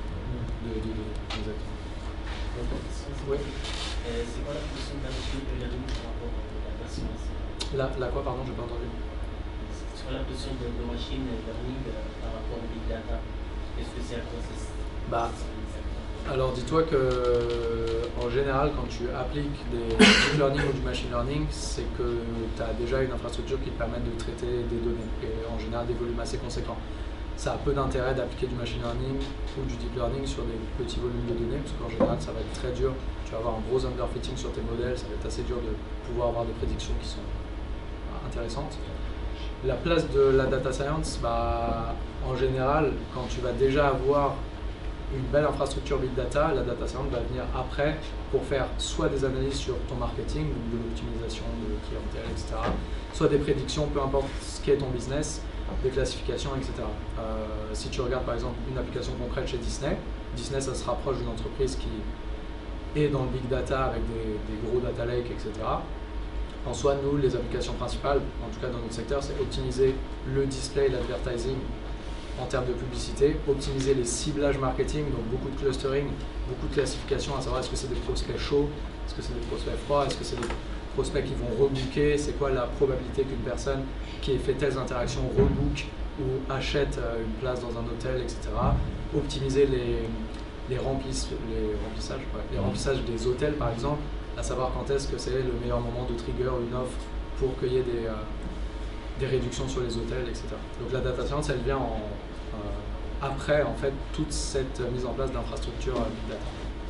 exactement. Oui. C'est quoi la position de la machine learning par rapport à la pertinence? La quoi, pardon, j'ai pas entendu. Sur la position de machine learning par rapport au big data, est-ce que c'est à quoi ça sert? Alors dis-toi que en général quand tu appliques des deep learning ou du machine learning, c'est que tu as déjà une infrastructure qui te permet de traiter des données et en général des volumes assez conséquents. Ça a peu d'intérêt d'appliquer du machine learning ou du deep learning sur des petits volumes de données parce qu'en général ça va être très dur. Tu vas avoir un gros underfitting sur tes modèles, ça va être assez dur de pouvoir avoir des prédictions qui sont intéressantes. La place de la data science, en général, quand tu vas déjà avoir une belle infrastructure big data, la data science va venir après pour faire soit des analyses sur ton marketing, donc de l'optimisation de clientèle, etc. Soit des prédictions, peu importe ce qu'est ton business, des classifications, etc. Si tu regardes par exemple une application concrète chez Disney, Disney ça se rapproche d'une entreprise qui est dans le big data avec des gros data lakes, etc. En soi, nous, les applications principales, en tout cas dans notre secteur, c'est optimiser le display, l'advertising en termes de publicité, optimiser les ciblages marketing, donc beaucoup de clustering, beaucoup de classification, à savoir est-ce que c'est des prospects chauds, est-ce que c'est des prospects froids, est-ce que c'est des prospects qui vont rebooker, c'est quoi la probabilité qu'une personne qui ait fait telles interactions rebook ou achète une place dans un hôtel, etc. Optimiser les remplissages des hôtels par exemple, à savoir quand est-ce que c'est le meilleur moment de trigger une offre pour qu'il y ait des réductions sur les hôtels, etc. Donc la data science, elle vient après en fait toute cette mise en place d'infrastructures big data.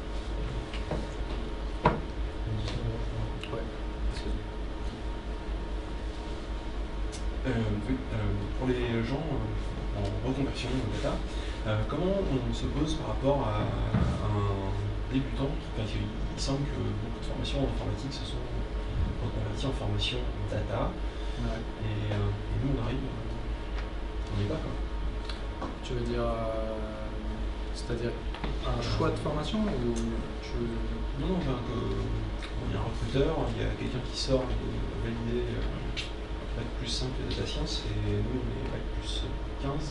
Pour les gens en reconversion data, comment on se pose par rapport à un débutant qui il semble que beaucoup de formations en informatique se sont reconverties en formation data. Ouais. Et nous on arrive, on n'y va quoi. Tu veux dire, c'est-à-dire un choix de formation ou Non, il y a un recruteur, il y a quelqu'un qui sort de valider Bac plus 5 de data science et nous on est Bac plus 15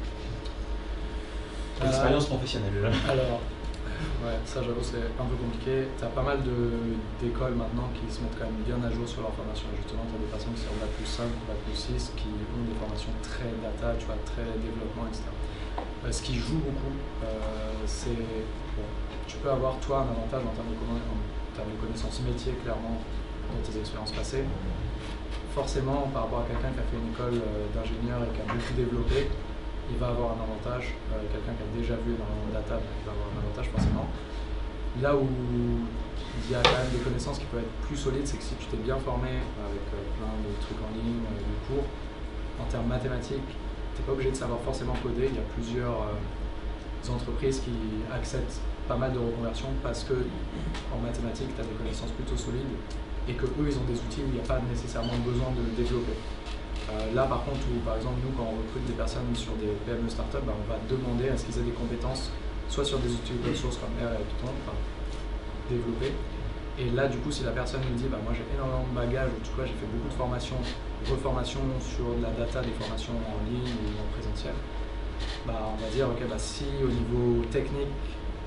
expérience professionnelle. Alors, ouais, ça j'avoue c'est un peu compliqué. Tu as pas mal d'écoles maintenant qui se mettent quand même bien à jour sur leur formation. Justement, tu as des personnes qui sont Bac plus 5 ou Bac plus 6 qui ont des formations très data, tu vois, très développement, etc. Ce qui joue beaucoup, c'est... Bon, tu peux avoir toi un avantage en termes de connaissances métiers clairement dans tes expériences passées. Forcément, par rapport à quelqu'un qui a fait une école d'ingénieur et qui a beaucoup développé, il va avoir un avantage. Quelqu'un qui a déjà vu énormément de data, il va avoir un avantage forcément. Là où il y a quand même des connaissances qui peuvent être plus solides, c'est que si tu t'es bien formé avec plein de trucs en ligne, de cours, en termes mathématiques, tu n'es pas obligé de savoir forcément coder. Il y a plusieurs entreprises qui acceptent pas mal de reconversions parce que en mathématiques, tu as des connaissances plutôt solides et que eux, ils ont des outils où il n'y a pas nécessairement besoin de le développer. Là, par contre, par exemple, nous, quand on recrute des personnes sur des PME startups, on va demander à ce qu'ils aient des compétences, soit sur des outils open source comme R et Python, développés. Et là, du coup, si la personne nous dit, moi j'ai énormément de bagages, ou en tout cas j'ai fait beaucoup de formations, reformations sur de la data, des formations en ligne ou en présentiel, on va dire, ok, si au niveau technique,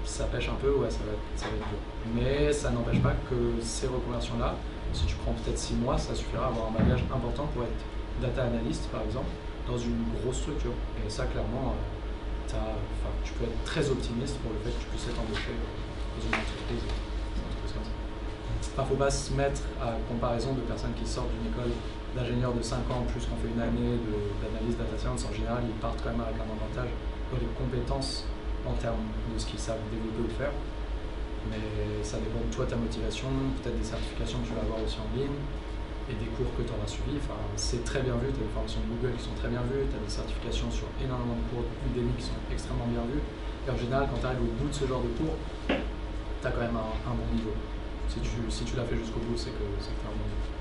ça pêche un peu, ouais, ça va être dur. Mais ça n'empêche pas que ces reconversions-là, si tu prends peut-être 6 mois, ça suffira à avoir un bagage important pour être data analyst, par exemple, dans une grosse structure. Et ça, clairement, tu peux être très optimiste pour le fait que tu puisses être embauché dans une entreprise comme ça. Enfin, faut pas se mettre à comparaison de personnes qui sortent d'une école d'ingénieurs de 5 ans, plus qu'on fait une année d'analyse data science. En général, ils partent quand même avec un avantage dans les compétences en termes de ce qu'ils savent développer ou faire. Mais ça dépend de toi, ta motivation, peut-être des certifications que tu vas avoir aussi en ligne et des cours que tu auras suivis. Enfin, c'est très bien vu, tu as des formations de Google qui sont très bien vues, tu as des certifications sur énormément de cours Udemy qui sont extrêmement bien vues. Et en général, quand tu arrives au bout de ce genre de cours, tu as quand même un bon niveau. Si tu l'as fait jusqu'au bout, c'est que tu as un bon niveau.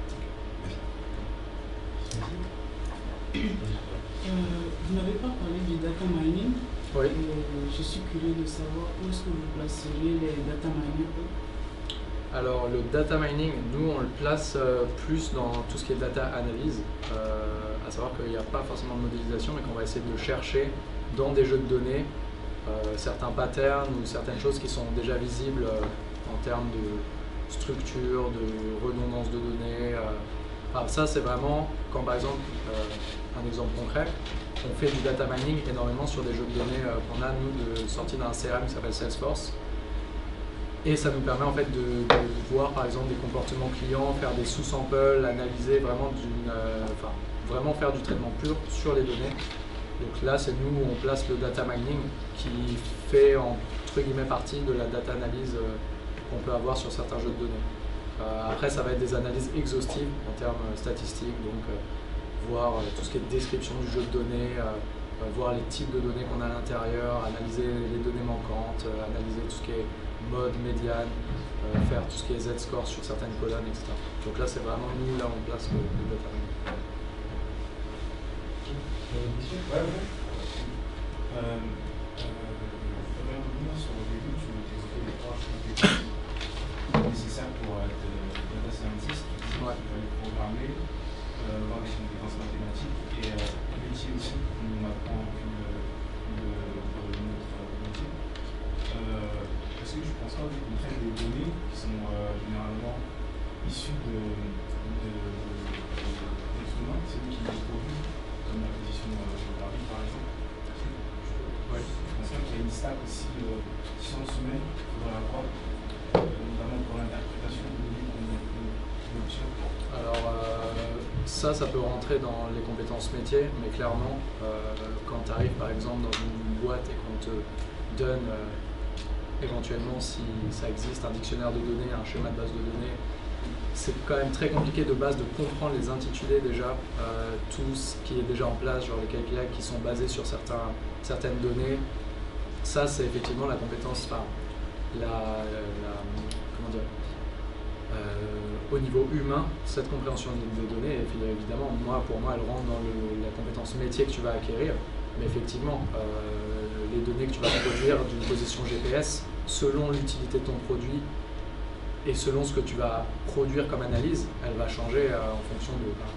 Vous n'avez pas parlé du data mining. Oui. Je suis curieux de savoir où est-ce que vous placeriez les data miners. Alors le data mining, nous on le place plus dans tout ce qui est data analyse, à savoir qu'il n'y a pas forcément de modélisation, mais qu'on va essayer de chercher dans des jeux de données certains patterns ou certaines choses qui sont déjà visibles en termes de structure, de redondance de données. Alors ça c'est vraiment quand par exemple, un exemple concret, on fait du data mining énormément sur des jeux de données qu'on a nous sortis d'un CRM qui s'appelle Salesforce. Et ça nous permet en fait de voir par exemple des comportements clients, faire des sous-samples, analyser vraiment vraiment faire du traitement pur sur les données. Donc là c'est nous où on place le data mining qui fait entre guillemets partie de la data analyse qu'on peut avoir sur certains jeux de données. Après ça va être des analyses exhaustives en termes statistiques, donc voir tout ce qui est description du jeu de données, voir les types de données qu'on a à l'intérieur, analyser les données manquantes, analyser tout ce qui est mode, médiane, faire tout ce qui est Z-score sur certaines colonnes, etc. Donc là, c'est vraiment nous, là, on place le data mining. Je voudrais revenir sur le début, tu m'expliquais les 3 compétences nécessaires pour être data scientist. Il fallait programmer, avoir des compétences mathématiques et métier aussi. On apprend notre métier. Est-ce que je pense pas qu'on traite des données qui sont généralement issues d'êtres humains, c'est eux qui les produisent, comme l'acquisition géographique par exemple. Je pense pas qu'il y a une stack aussi sciences humaines qu'il faudrait avoir, notamment pour l'interprétation de données qu'on obtient. Alors ça peut rentrer dans les compétences métiers, mais clairement, quand tu arrives par exemple dans une boîte et qu'on te donne éventuellement, si ça existe, un dictionnaire de données, un schéma de base de données, c'est quand même très compliqué de base de comprendre les intitulés déjà, tout ce qui est déjà en place, genre les KPI qui sont basés sur certaines données. Ça, c'est effectivement la compétence, comment dire, au niveau humain, cette compréhension des données, et puis évidemment, pour moi, elle rentre dans la compétence métier que tu vas acquérir, mais effectivement, les données que tu vas produire d'une position GPS, selon l'utilité de ton produit et selon ce que tu vas produire comme analyse, elle va changer en fonction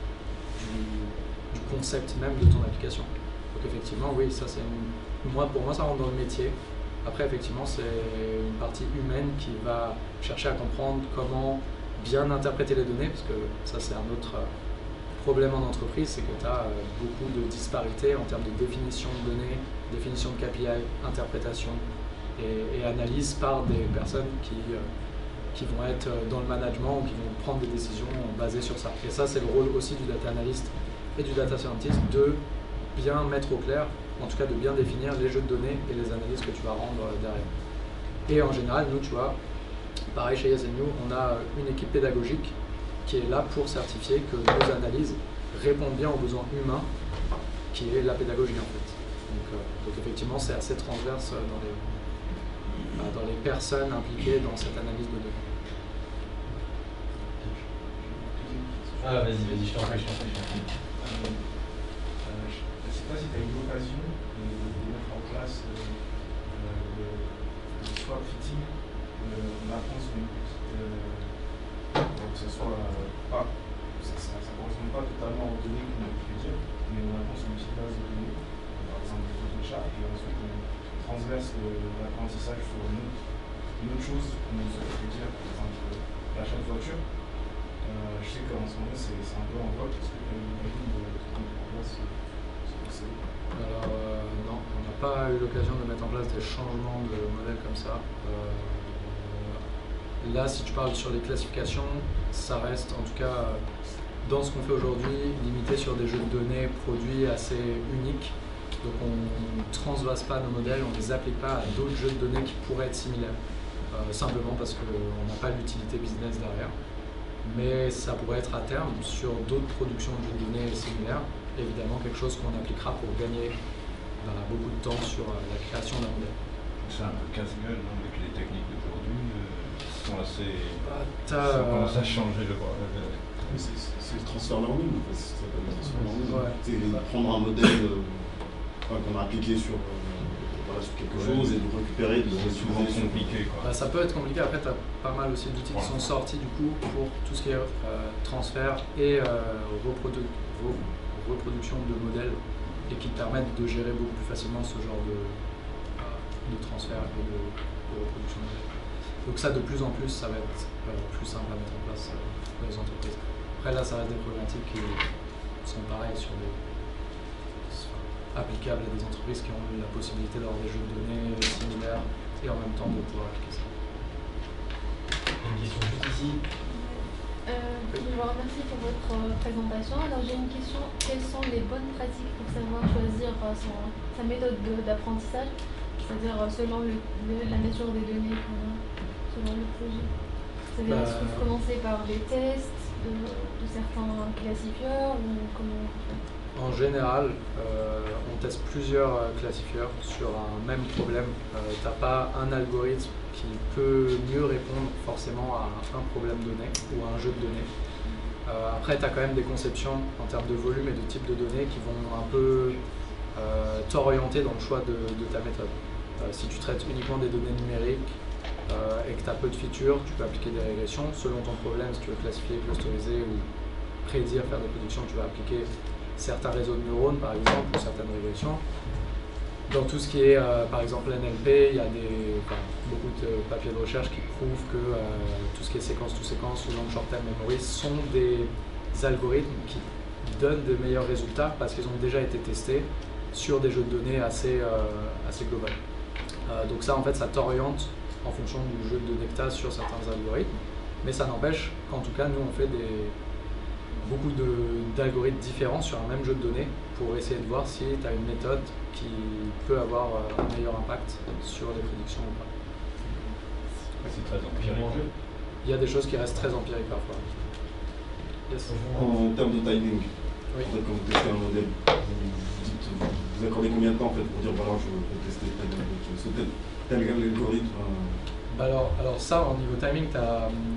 du concept même de ton application. Donc effectivement, oui, ça c'est pour moi ça rentre dans le métier. Après effectivement c'est une partie humaine qui va chercher à comprendre comment bien interpréter les données, parce que ça c'est un autre problème en entreprise, c'est que tu as beaucoup de disparités en termes de définition de données, définition de KPI, interprétation et analyse par des personnes qui vont être dans le management ou qui vont prendre des décisions basées sur ça. Et ça c'est le rôle aussi du data analyst et du data scientist, de bien mettre au clair, en tout cas de bien définir les jeux de données et les analyses que tu vas rendre derrière. Et en général, nous, tu vois, pareil chez Yes & You, on a une équipe pédagogique qui est là pour certifier que nos analyses répondent bien aux besoins humains, qui est la pédagogie en fait. Donc effectivement, c'est assez transverse dans les personnes impliquées dans cette analyse de données. Vas-y, je t'en prie. Je ne sais pas si tu as eu l'occasion de mettre en place le swap fitting. On apprend sur une petite. Que ce soit pas. Ça ne correspond pas totalement aux données qu'on a pu dire, mais on apprend sur une petite base de données, par exemple des photos de chat, et ensuite on transverse l'apprentissage sur une autre chose, comme vous allez dire, par exemple l'achat de voiture. Je sais qu'en ce moment c'est un peu en vogue parce que j'imagine de mettre en place ce procédé. Alors non, on n'a pas eu l'occasion de mettre en place des changements de modèles comme ça. Là, si tu parles sur les classifications, ça reste en tout cas dans ce qu'on fait aujourd'hui limité sur des jeux de données produits assez uniques. Donc on ne transvase pas nos modèles, on ne les applique pas à d'autres jeux de données qui pourraient être similaires. Simplement parce qu'on n'a pas l'utilité business derrière. Mais ça pourrait être à terme sur d'autres productions de jeux de données similaires, évidemment quelque chose qu'on appliquera pour gagner beaucoup de temps sur la création d'un modèle. C'est un peu casse-gueule, non, avec les techniques d'aujourd'hui qui sont assez. Ça commence à changer le bras. C'est le transfert learning, en fait. Ça s'appelle le transfert learning. Ouais. C'est prendre un modèle qu'on a appliqué sur quelque chose et de le récupérer, de le souvent compliqué. Ça peut être compliqué. Après, tu as pas mal aussi d'outils qui sont sortis du coup pour tout ce qui est transfert et reproduction de modèles et qui te permettent de gérer beaucoup plus facilement ce genre de transfert et de reproduction de modèles. Donc ça, de plus en plus, ça va être plus simple à mettre en place dans les entreprises. Après là, ça reste des problématiques qui sont pareilles applicables à des entreprises qui ont la possibilité d'avoir des jeux de données similaires et en même temps de pouvoir appliquer ça. Une question juste ici. Je vous remercie pour votre présentation. Alors j'ai une question, quelles sont les bonnes pratiques pour savoir choisir sa méthode d'apprentissage, c'est-à-dire selon la nature des données qu'on a, selon le projet? C'est-à-dire est-ce que vous commencez par des tests de certains classifieurs ou comment? En général, on teste plusieurs classifieurs sur un même problème. Tu n'as pas un algorithme qui peut mieux répondre forcément à un problème donné ou à un jeu de données. Après, tu as quand même des conceptions en termes de volume et de type de données qui vont un peu t'orienter dans le choix de ta méthode. Si tu traites uniquement des données numériques et que tu as peu de features, tu peux appliquer des régressions. Selon ton problème, si tu veux classifier, clusteriser ou prédire, faire des prédictions, tu vas appliquer certains réseaux de neurones par exemple ou certaines régressions. Dans tout ce qui est par exemple l'NLP, il y a beaucoup de papiers de recherche qui prouvent que tout ce qui est séquence to séquence ou long short term memory sont des algorithmes qui donnent de meilleurs résultats parce qu'ils ont déjà été testés sur des jeux de données assez global. Donc ça en fait ça t'oriente en fonction du jeu de données que tu as sur certains algorithmes, mais ça n'empêche qu'en tout cas nous on fait beaucoup d'algorithmes différents sur un même jeu de données pour essayer de voir si tu as une méthode qui peut avoir un meilleur impact sur les prédictions ou pas. C'est très empirique. Il y a des choses qui restent très empiriques parfois. Yes. En termes de timing, oui. En fait, quand vous testez un modèle, vous accordez combien de temps en fait, pour dire voilà, je veux tester tel algorithme Alors ça, au niveau timing, tu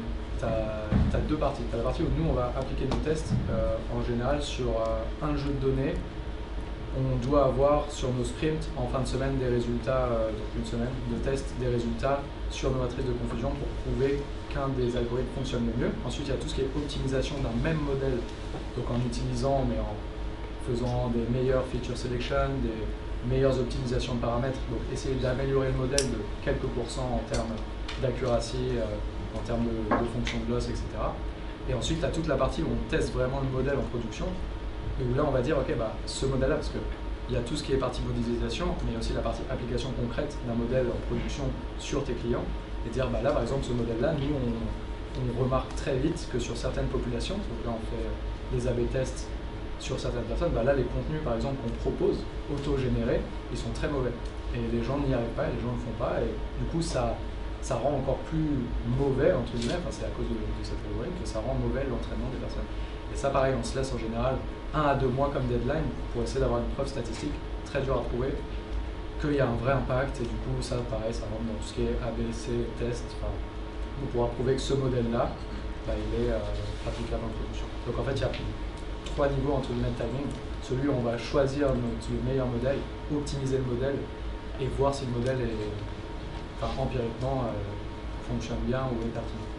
as deux parties. Tu as la partie où nous, on va appliquer nos tests en général sur un jeu de données. On doit avoir sur nos sprints en fin de semaine des résultats, donc une semaine de test, des résultats sur nos matrices de confusion pour prouver qu'un des algorithmes fonctionne le mieux. Ensuite, il y a tout ce qui est optimisation d'un même modèle, donc en utilisant, mais en faisant des meilleures feature selection, des meilleures optimisations de paramètres, donc essayer d'améliorer le modèle de quelques pourcents en termes d'accuracy, en termes de fonction de loss, etc. Et ensuite, tu as toute la partie où on teste vraiment le modèle en production, et où là, on va dire, ok, ce modèle-là, parce qu'il y a tout ce qui est partie modélisation, mais il y a aussi la partie application concrète d'un modèle en production sur tes clients, et dire, là, par exemple, ce modèle-là, nous, on remarque très vite que sur certaines populations, donc là, on fait des A/B tests sur certaines personnes, là, les contenus, par exemple, qu'on propose, auto-générés, ils sont très mauvais. Et les gens n'y arrivent pas, et les gens ne le font pas, et du coup, ça rend encore plus mauvais, entre guillemets, c'est à cause de cet algorithme que ça rend mauvais l'entraînement des personnes. Et ça, pareil, on se laisse en général 1 à 2 mois comme deadline pour essayer d'avoir une preuve statistique, très dur à prouver, qu'il y a un vrai impact, et du coup, ça, pareil, ça rentre dans tout ce qui est ABC, test, on pourra prouver que ce modèle-là, il est applicable en production. Donc en fait, il y a 3 niveaux entre guillemets de timing. Celui où on va choisir le meilleur modèle, optimiser le modèle, et voir si le modèle est empiriquement fonctionne bien ou est pertinent.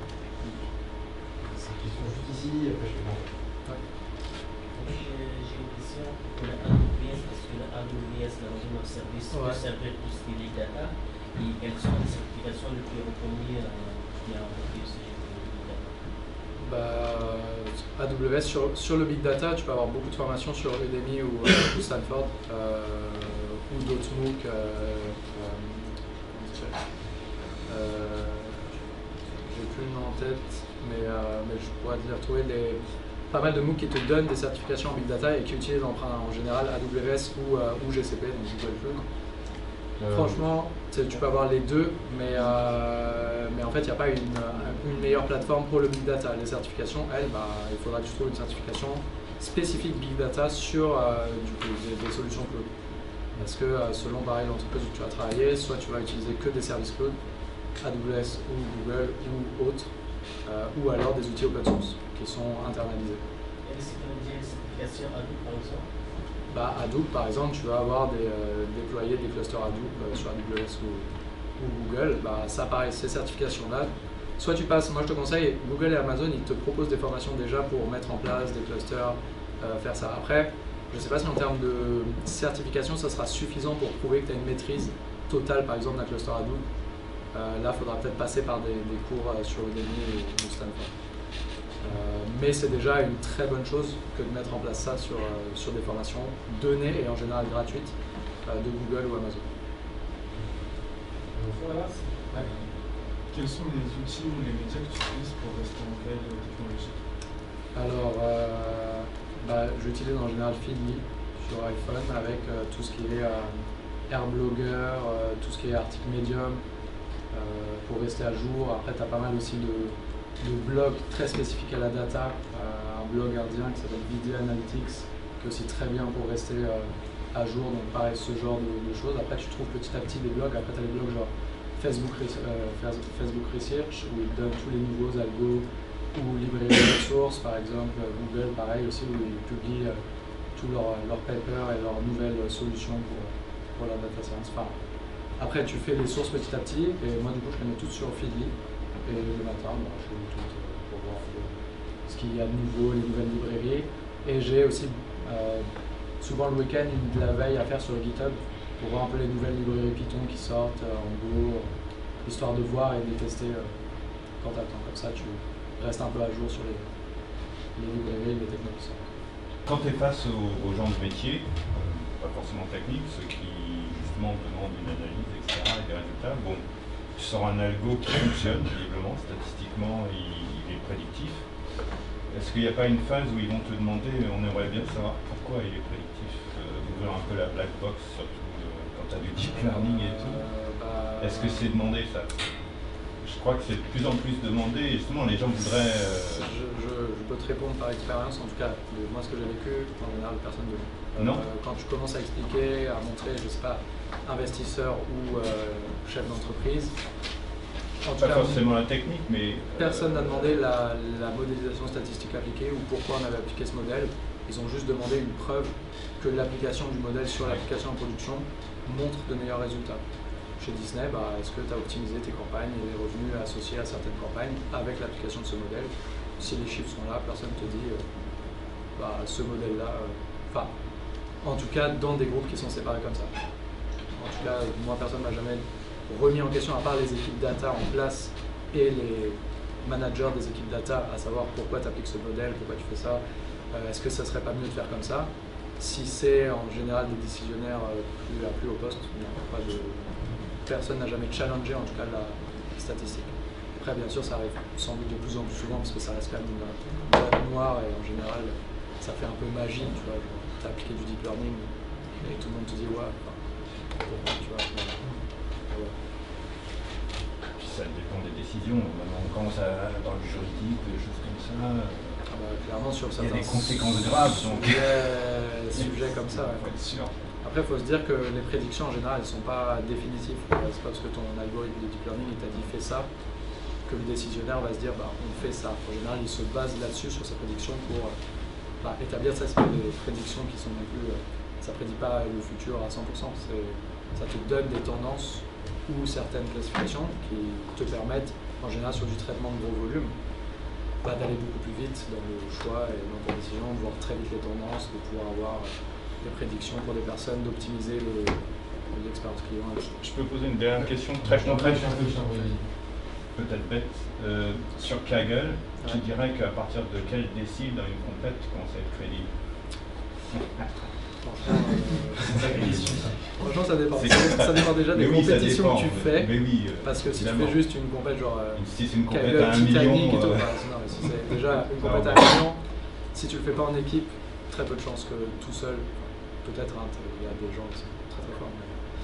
C'est une question juste ici, après je vais demander. J'ai une question pour la AWS, parce que la AWS, la service Ouais. peut servir tout ce qui est Big Data. Et quelles sont les certifications les plus reconnues qui ont repris ce Big Data? AWS, sur le Big Data, tu peux avoir beaucoup de formations sur Udemy ou Stanford, ou d'autres MOOC. J'ai plus le nom en tête, mais je pourrais te retrouver pas mal de MOOC qui te donnent des certifications en Big Data et qui utilisent en général AWS ou GCP, donc Google Cloud. Franchement, tu peux avoir les deux, mais en fait, il n'y a pas une meilleure plateforme pour le Big Data. Les certifications, elles, il faudra que tu trouves une certification spécifique Big Data sur des solutions cloud. Parce que selon pareil l'entreprise où tu vas travailler, soit tu vas utiliser que des services cloud, AWS ou Google ou autres, ou alors des outils open source qui sont internalisés. Et les certifications Hadoop par exemple? Hadoop, par exemple, tu vas avoir déployé des clusters Hadoop sur AWS ou Google. Ça, pareil, ces certifications-là, soit tu passes, moi je te conseille, Google et Amazon, ils te proposent des formations déjà pour mettre en place des clusters, faire ça. Après, je ne sais pas si en termes de certification, ça sera suffisant pour prouver que tu as une maîtrise totale, par exemple, d'un cluster Hadoop. Là, il faudra peut-être passer par des cours sur Udemy ou Stanford. Mais c'est déjà une très bonne chose que de mettre en place ça sur des formations données et en général gratuites de Google ou Amazon. Voilà. Quels sont les outils ou les médias que tu utilises pour rester en veille technologique? Alors, j'utilise en général Feedly sur iPhone avec tout ce qui est Airblogger, tout ce qui est article Medium pour rester à jour. Après, tu as pas mal aussi de blogs très spécifiques à la data, un blog indien qui s'appelle Video Analytics, qui est aussi très bien pour rester à jour, donc pareil, ce genre de choses. Après, tu trouves petit à petit des blogs, après tu as des blogs genre Facebook Research, où ils donnent tous les nouveaux algos, ou librairie open source, par exemple, Google, pareil aussi, où ils publient tous leurs papers et leurs nouvelles solutions pour la data science. Après, tu fais les sources petit à petit, et moi, du coup, je les mets toutes sur Feedly. Et le matin, je lis tout pour voir ce qu'il y a de nouveau, les nouvelles librairies. Et j'ai aussi souvent le week-end de la veille à faire sur le GitHub pour voir un peu les nouvelles librairies Python qui sortent en Go, histoire de voir et de les tester quand tu as le temps. Comme ça, tu restes un peu à jour sur les librairies et les technos qui sortent. Quand tu es face aux gens de métier, pas forcément techniques, ceux qui justement demandent une analyse, etc., et des résultats, tu sors un algo qui fonctionne, visiblement, statistiquement, il est prédictif. Est-ce qu'il n'y a pas une phase où ils vont te demander, on aimerait bien savoir pourquoi il est prédictif, ouvrir un peu la black box, surtout quand tu as du deep learning et tout. Est-ce que c'est demandé ça? Je crois que c'est de plus en plus demandé, et justement les gens voudraient... Je peux te répondre par expérience, en tout cas, de moi ce que j'ai vécu, en général personne ne... Non. Quand tu commences à expliquer, à montrer, je sais pas, investisseur ou chef d'entreprise, en tout pas cas, forcément la technique, mais... Personne n'a demandé la modélisation statistique appliquée ou pourquoi on avait appliqué ce modèle. Ils ont juste demandé une preuve que l'application du modèle sur l'application en production montre de meilleurs résultats. Chez Disney, est-ce que tu as optimisé tes campagnes et les revenus associés à certaines campagnes avec l'application de ce modèle? Si les chiffres sont là, personne ne te dit ce modèle-là. En tout cas, dans des groupes qui sont séparés comme ça. En tout cas, moi, personne ne m'a jamais remis en question, à part les équipes data en place et les managers des équipes data, à savoir pourquoi tu appliques ce modèle, pourquoi tu fais ça, est-ce que ça serait pas mieux de faire comme ça? Si c'est en général des décisionnaires plus haut poste, personne n'a jamais challengé en tout cas la statistique. Après, bien sûr, ça arrive sans doute de plus en plus souvent parce que ça reste quand même une boîte noire et en général, ça fait un peu magie, tu vois. Tu as appliqué du deep learning et tout le monde te dit ouais, tu vois. Puis ça dépend des décisions. Maintenant, on commence à dans le juridique, des choses comme ça. Clairement, sur certains il y a des conséquences graves. Donc... sujets comme ça. Faut être sûr. Après, il faut se dire que les prédictions en général, elles ne sont pas définitives. C'est pas parce que ton algorithme de deep learning t'a dit fais ça que le décisionnaire va se dire on fait ça. En général, il se base là-dessus sur sa prédiction pour établir ça. C'est pas des prédictions qui sont non plus. Ça prédit pas le futur à 100%. Ça te donne des tendances ou certaines classifications qui te permettent, en général, sur du traitement de gros volumes, d'aller beaucoup plus vite dans le choix et dans ta décision, de voir très vite les tendances, de pouvoir avoir des prédictions pour des personnes, d'optimiser l'expérience client. Je peux poser une dernière question très concrète, peut-être bête. Sur Kaggle, tu dirais qu'à partir de quel décile dans une compète tu commences à être crédible? Franchement, ça dépend. Ça dépend déjà des compétitions que tu fais. Mais oui, parce que si tu fais juste une compète genre. Si c'est une compète à 1 million. Non, mais si c'est déjà une compète à 1 million, si tu le fais pas en équipe, très peu de chances que tout seul. Peut-être, il y a des gens qui sont très très forts.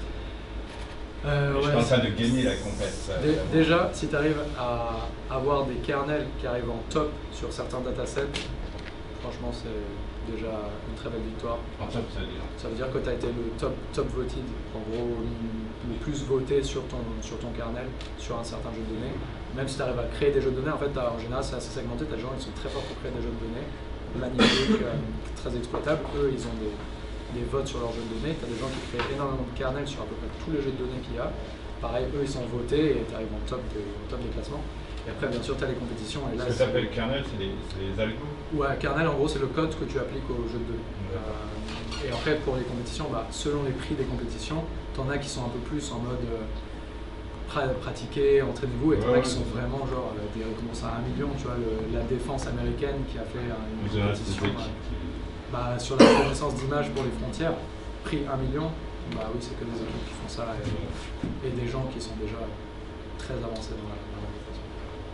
Je pense à de gagner la compète. Déjà, si tu arrives à avoir des kernels qui arrivent en top sur certains datasets, franchement, c'est déjà une très belle victoire. En top, ça veut dire? Ça veut dire que tu as été le top voted, en gros le plus voté sur ton kernel, sur un certain jeu de données. Même si tu arrives à créer des jeux de données, en fait, en général, c'est assez segmenté. Tu as des gens qui sont très forts pour créer des jeux de données, magnifiques, très exploitables. Eux, ils ont des votes sur leurs jeux de données. Tu as des gens qui créent énormément de kernels sur à peu près tous les jeux de données qu'il y a. Pareil, eux, ils sont votés et tu arrives en top des classements. Et après, bien sûr, tu as les compétitions. Et là, ce que tu appelles kernel, c'est les algos? Ouais, kernel, en gros, c'est le code que tu appliques au jeu de données. Et après, pour les compétitions, selon les prix des compétitions, tu en as qui sont un peu plus en mode pratiquer, entraînez-vous, et tu en as qui sont vraiment genre des récompenses à 1 million. Tu vois, la défense américaine qui a fait une compétition sur la reconnaissance d'image pour les frontières, prix 1 million. Bah oui, c'est que des équipes qui font ça et des gens qui sont déjà très avancés dans la compétition.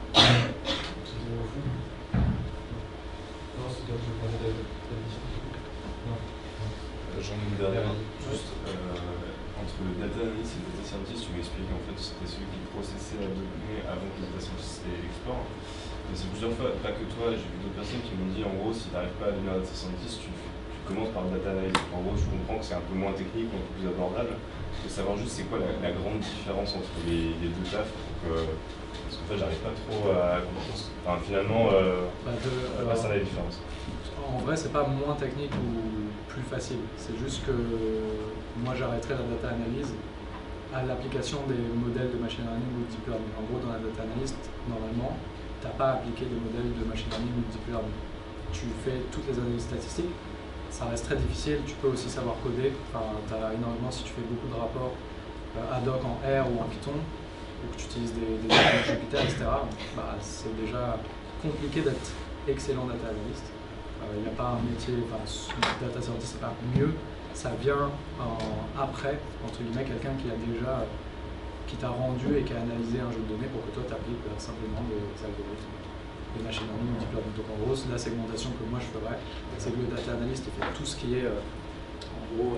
J'en ai une dernière. Juste entre le data analyst et le data scientist, tu m'expliques en fait c'était celui qui processait la donnée avant que le data scientist l'explore. Mais c'est plusieurs fois, pas que toi, j'ai vu d'autres personnes qui m'ont dit en gros, si tu n'arrives pas à devenir data scientist, tu commences par le data analyst. En gros, je comprends que c'est un peu moins technique, un peu plus abordable. Je veux savoir juste c'est quoi la grande différence entre les deux tafs. Parce qu'en fait, j'arrive pas trop à comprendre. Enfin, finalement, ça a la différence. En vrai, c'est pas moins technique ou plus facile. C'est juste que moi, j'arrêterais la data analyse à l'application des modèles de machine learning ou deep learning. En gros, dans la data analyst, normalement, tu n'as pas appliqué des modèles de machine learning ou deep learning. Tu fais toutes les analyses statistiques. Ça reste très difficile. Tu peux aussi savoir coder. Enfin, énormément, si tu fais beaucoup de rapports ad hoc en R ou en Python, ou que tu utilises des Jupyter, etc., c'est déjà compliqué d'être excellent data analyst. Il n'y a pas un métier, data scientist, c'est pas mieux, ça vient après, entre guillemets, quelqu'un qui t'a rendu et qui a analysé un jeu de données pour que toi tu appliques simplement des algorithmes, des machine learning, deep learning. Donc en gros, la segmentation que moi je ferais, c'est que le data analyst fait tout ce qui est, en gros,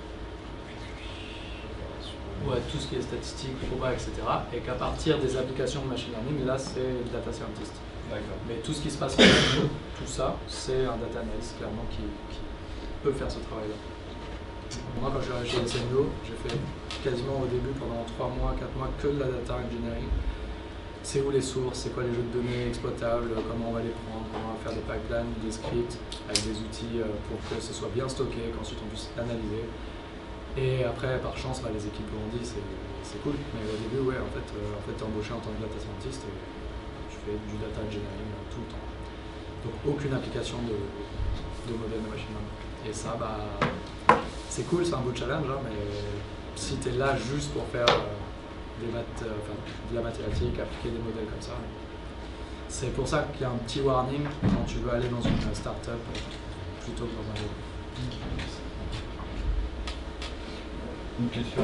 tout ce qui est statistique, proba, etc. Et qu'à partir des applications de machine learning, là c'est data scientist. Mais tout ce qui se passe en dessous, tout ça, c'est un data analyst clairement qui peut faire ce travail-là. Moi, quand je suis arrivé chez SNO, j'ai fait quasiment au début, pendant 3 mois, 4 mois, que de la data engineering. C'est où les sources, c'est quoi les jeux de données exploitables, comment on va les prendre, comment on va faire des pipelines, des scripts, avec des outils pour que ce soit bien stocké, qu'ensuite on puisse analyser. Et après, par chance, les équipes grandissent, c'est cool. Mais au début, en fait, t'es embauché en tant que data scientist. Du data engineering tout le temps. Donc aucune application de modèle de machine learning. Et ça, c'est cool, c'est un beau challenge, mais si tu es là juste pour faire de la mathématique, appliquer des modèles comme ça, c'est pour ça qu'il y a un petit warning quand tu veux aller dans une start-up plutôt que dans un groupe. Une question?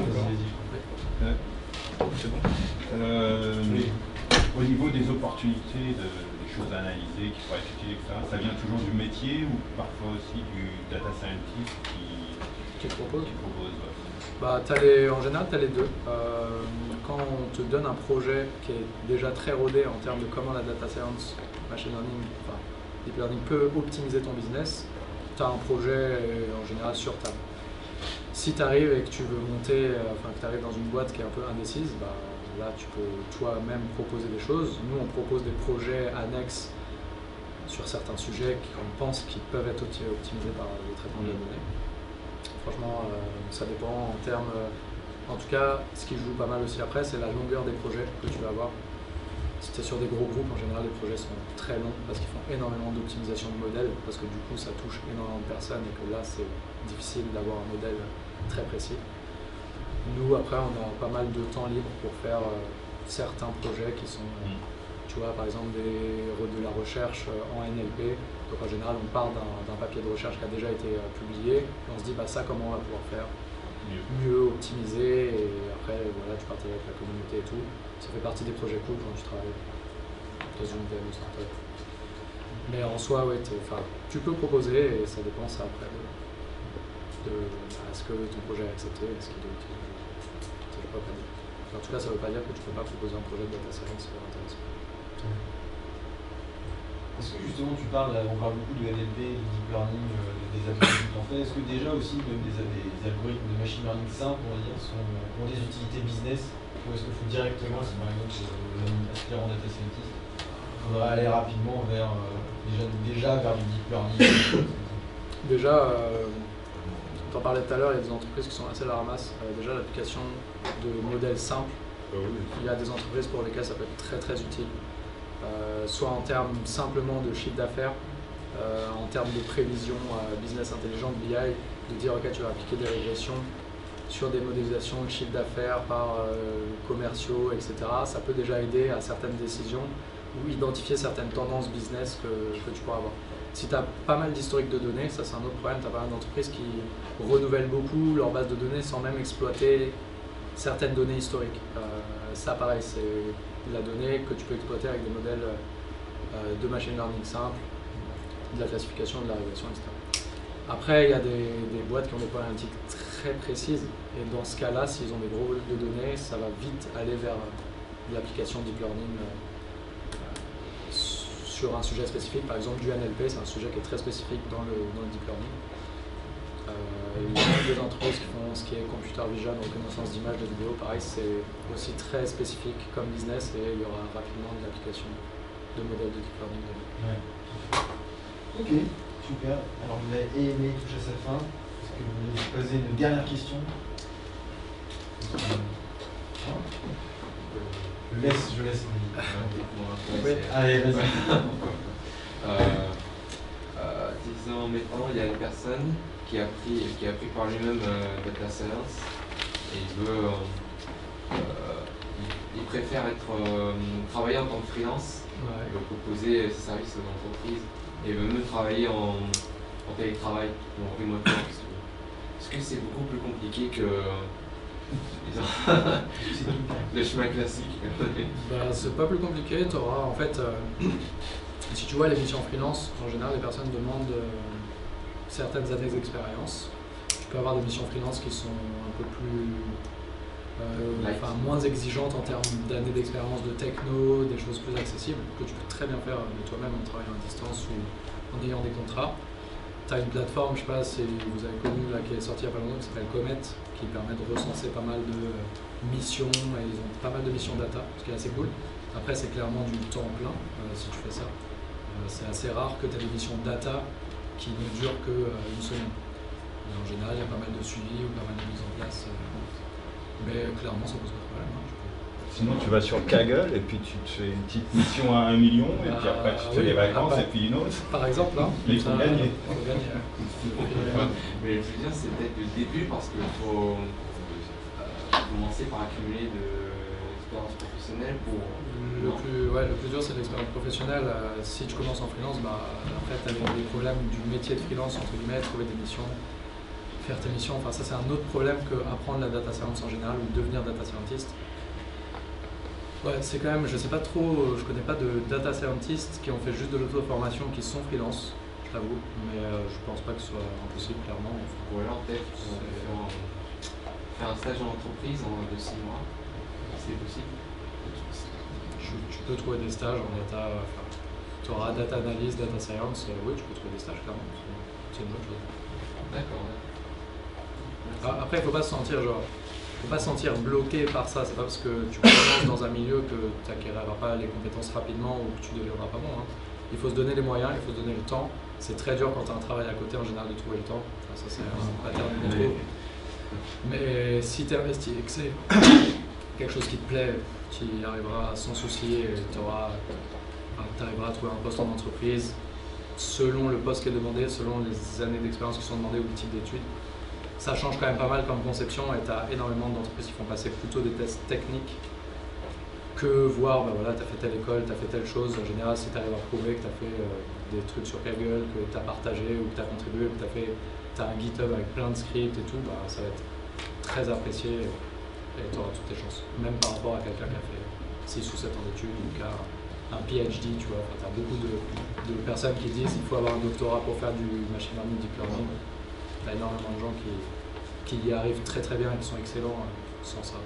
C'est bon? Au niveau des opportunités, des choses à analyser, qui pourraient être utilisées, etc., ça vient toujours du métier ou parfois aussi du data scientist qui propose En général, tu as les deux. Quand on te donne un projet qui est déjà très rodé en termes de comment la data science, machine learning, deep learning peut optimiser ton business, tu as un projet en général sur table. Si tu arrives et que tu veux monter, que tu arrives dans une boîte qui est un peu indécise, là, tu peux toi-même proposer des choses. Nous, on propose des projets annexes sur certains sujets qu'on pense qui peuvent être optimisés par le traitement de la donnée. Franchement, ça dépend en termes... en tout cas, ce qui joue pas mal aussi après, c'est la longueur des projets que tu vas avoir. Si tu es sur des gros groupes, en général, les projets sont très longs parce qu'ils font énormément d'optimisation de modèles, parce que du coup, ça touche énormément de personnes et que là, c'est difficile d'avoir un modèle très précis. Nous, après, on a pas mal de temps libre pour faire certains projets qui sont, tu vois, par exemple de la recherche en NLP. Donc en général, on part d'un papier de recherche qui a déjà été publié, et on se dit, bah, ça, comment on va pouvoir faire mieux optimiser, et après, voilà, tu partages avec la communauté et tout. Ça fait partie des projets cool quand tu travailles dans une PME startup. Mais en soi, ouais, tu peux proposer, et ça dépend ça après de est-ce que ton projet est accepté, est-ce qu'il est utilisé. Ça, je peux pas dire. En tout cas, ça ne veut pas dire que tu ne peux pas proposer un projet de data science, c'est super intéressant. Est-ce que justement on parle beaucoup de NLP, de deep learning, des algorithmes que tu en fais, est-ce que déjà aussi même des algorithmes de machine learning simples, on va dire, ont des utilités business, ou est-ce qu'il faut directement, si par exemple un aspirant data scientist, il faudrait aller rapidement vers déjà vers du deep learning? Déjà, t'en parlais tout à l'heure, il y a des entreprises qui sont assez à la ramasse. Déjà l'application de modèles simples, il y a des entreprises pour lesquelles ça peut être très très utile. Soit en termes simplement de chiffre d'affaires, en termes de prévision business intelligent, BI, de dire ok, tu vas appliquer des régressions sur des modélisations de chiffre d'affaires par commerciaux, etc. Ça peut déjà aider à certaines décisions ou identifier certaines tendances business que tu pourras avoir. Si tu as pas mal d'historique de données, ça c'est un autre problème, tu as pas mal d'entreprises qui renouvellent beaucoup leur base de données sans même exploiter certaines données historiques. Ça pareil, c'est de la donnée que tu peux exploiter avec des modèles de machine learning simple, de la classification, de la régression, etc. Après, il y a des boîtes qui ont des problématiques très précises, et dans ce cas-là, s'ils ont des gros volumes de données, ça va vite aller vers l'application deep learning sur un sujet spécifique. Par exemple, du NLP, c'est un sujet qui est très spécifique dans le deep learning. Il y a des entreprises qui font ce qui est computer vision, reconnaissance d'image, de vidéo, pareil, c'est aussi très spécifique comme business, et il y aura rapidement de l'application de modèles de deep learning. Ouais. Ok, super. Alors vous avez aimé toucher à sa fin. Est-ce que vous voulez poser une dernière question? Je laisse. Oui. Allez, vas-y. Disons, mettons, il y a une personne qui a pris par lui-même data science, et il préfère travailler en tant que freelance, il veut proposer ses services aux entreprises, et il veut même travailler en télétravail, en remote work. Est-ce que c'est beaucoup plus compliqué que le chemin classique? C'est pas plus compliqué, tu auras en fait, si tu vois les missions freelance, en général les personnes demandent certaines années d'expérience. Tu peux avoir des missions freelance qui sont un peu plus moins exigeantes en termes d'années d'expérience de techno, des choses plus accessibles que tu peux très bien faire de toi-même en travaillant à distance ou en ayant des contrats. Tu as une plateforme, je ne sais pas si vous avez connu, là, qui est sortie il y a pas longtemps, qui s'appelle Comet, qui permet de recenser pas mal de missions, et ils ont pas mal de missions data, ce qui est assez cool. Après, c'est clairement du temps plein si tu fais ça. C'est assez rare que tu aies des missions data qui ne durent qu'une semaine. En général, il y a pas mal de suivi ou pas mal de mise en place. Mais clairement, ça pose pas de problème. Sinon, tu vas sur Kaggle et puis tu te fais une petite mission à 1 million, et puis après tu te fais les vacances et puis une autre. Par exemple, là. Il faut gagner. Mais je veux dire, c'est peut-être le début, parce qu'il faut commencer par accumuler de l'expérience professionnelle pour. Le plus dur, c'est l'expérience professionnelle. Si tu commences en freelance, après tu as des problèmes du métier de freelance, entre guillemets, trouver des missions, faire tes missions. Enfin, ça c'est un autre problème que apprendre la data science en général ou devenir data scientist. Ouais, c'est quand même, je sais pas trop, je connais pas de data scientists qui ont fait juste de l'auto-formation qui sont freelance, je t'avoue, mais je pense pas que ce soit impossible, clairement. Ou alors peut-être faire un stage en entreprise de 6 mois, c'est possible. Tu peux trouver des stages en data, tu auras data analyse, data science, oui, tu peux trouver des stages, clairement, c'est une bonne chose. D'accord. Après, il faut pas se sentir bloqué par ça. C'est pas parce que tu commences dans un milieu que tu n'acquériras pas les compétences rapidement ou que tu ne deviendras pas bon. Il faut se donner les moyens, il faut se donner le temps. C'est très dur quand tu as un travail à côté en général de trouver le temps. Ça c'est un pattern de métro. Mais si tu es investi et que c'est quelque chose qui te plaît, tu y arriveras sans souci et tu arriveras à trouver un poste en entreprise selon le poste qui est demandé, selon les années d'expérience qui sont demandées ou le type d'études. ça change quand même pas mal comme conception et tu as énormément d'entreprises qui font passer plutôt des tests techniques que voir, bah voilà, tu as fait telle école, tu as fait telle chose. En général, si tu arrives à prouver que tu as fait des trucs sur Kaggle, que tu as partagé ou que tu as contribué, que tu as un GitHub avec plein de scripts et tout, bah, ça va être très apprécié et tu auras toutes tes chances. Même par rapport à quelqu'un qui a fait 6 ou 7 ans d'études ou qui a un PhD, tu vois. Tu as beaucoup de personnes qui disent qu'il faut avoir un doctorat pour faire du machine learning, deep learning. Tu as énormément de gens qui y arrivent très très bien et qui sont excellents sans ça.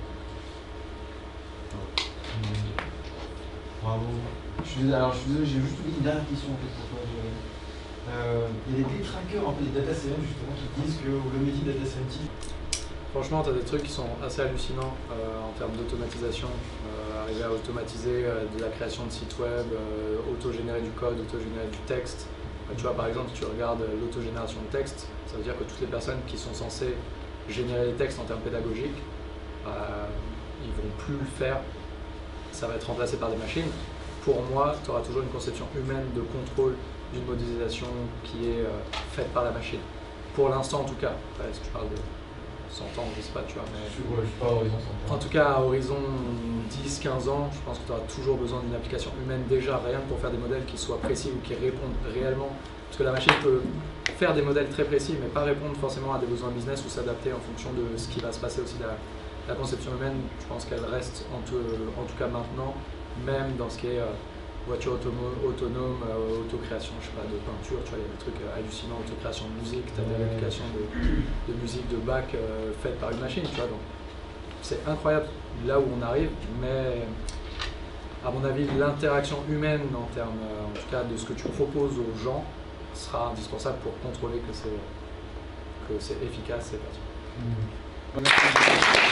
Bravo. Je suis désolé, j'ai juste oublié une dernière question en fait pour toi. Il y a des trackers, un peu des data science justement, qui disent que le métier de data scientist. Franchement, tu as des trucs qui sont assez hallucinants en termes d'automatisation. Arriver à automatiser de la création de sites web, autogénérer du code, autogénérer du texte. Tu vois, par exemple, si tu regardes l'autogénération de texte, ça veut dire que toutes les personnes qui sont censées générer les textes en termes pédagogiques, ils vont plus le faire. Ça va être remplacé par des machines. Pour moi, tu auras toujours une conception humaine de contrôle d'une modélisation qui est faite par la machine. Pour l'instant, en tout cas. Est-ce que je parle de 100 ans, je sais pas, tu vois. Mais je suis pas à horizon 100 ans. En tout cas, à horizon 10-15 ans, je pense que tu auras toujours besoin d'une application humaine déjà, rien que pour faire des modèles qui soient précis ou qui répondent réellement. Parce que la machine peut faire des modèles très précis, mais pas répondre forcément à des besoins business ou s'adapter en fonction de ce qui va se passer aussi. La conception humaine, je pense qu'elle reste en tout cas maintenant, même dans ce qui est voiture autonome, autocréation, je sais pas, de peinture, tu vois, il y a des trucs hallucinants, autocréation de musique, tu as des applications de musique de Bach faites par une machine, tu vois, donc c'est incroyable là où on arrive, mais à mon avis, l'interaction humaine en termes, en tout cas, de ce que tu proposes aux gens sera indispensable pour contrôler que c'est efficace et pertinent. Merci.